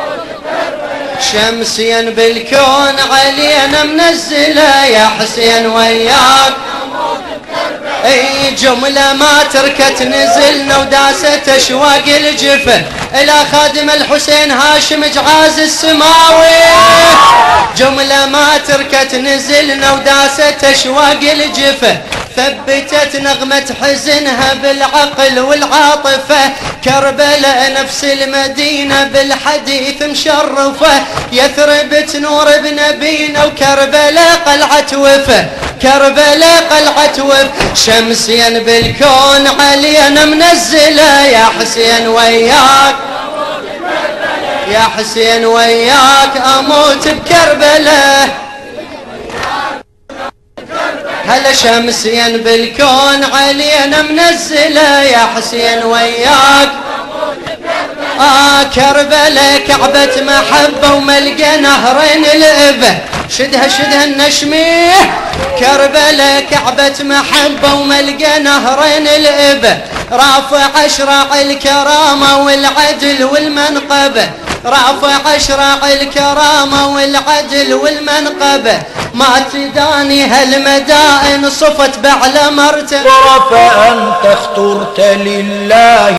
شمسيا بالكون علينا منزلة. يا حسين وياك اي جملة ما تركت نزلنا وداست اشواق الجفة. الى خادم الحسين هاشم جعاز السماوي، جملة ما تركت نزلنا وداست اشواق الجفة. ثبتت نغمة حزنها بالعقل والعاطفة. كربلاء نفس المدينة بالحديث مشرفة. يثرب تنور بنبينا وكربلاء قلعة وفة، كربلاء قلعة وفة. شمسيا بالكون علينا منزلة. يا حسين وياك يا حسين وياك أموت بكربلاء. هلا شمسيا بالكون علينا منزلة. يا حسين وياك آه كربلاء كعبة محبة وملقى نهرين الإبة. شدها شدها النشميه. كربلاء كعبة محبة وملقى نهرين الإبة. رافع أشراع الكرامة والعدل والمنقبة، رافع أشراع الكرامة والعدل والمنقبة. ما تداني هالمدائن صفت بعلى مرتبة. ورفع أنت اخترت لله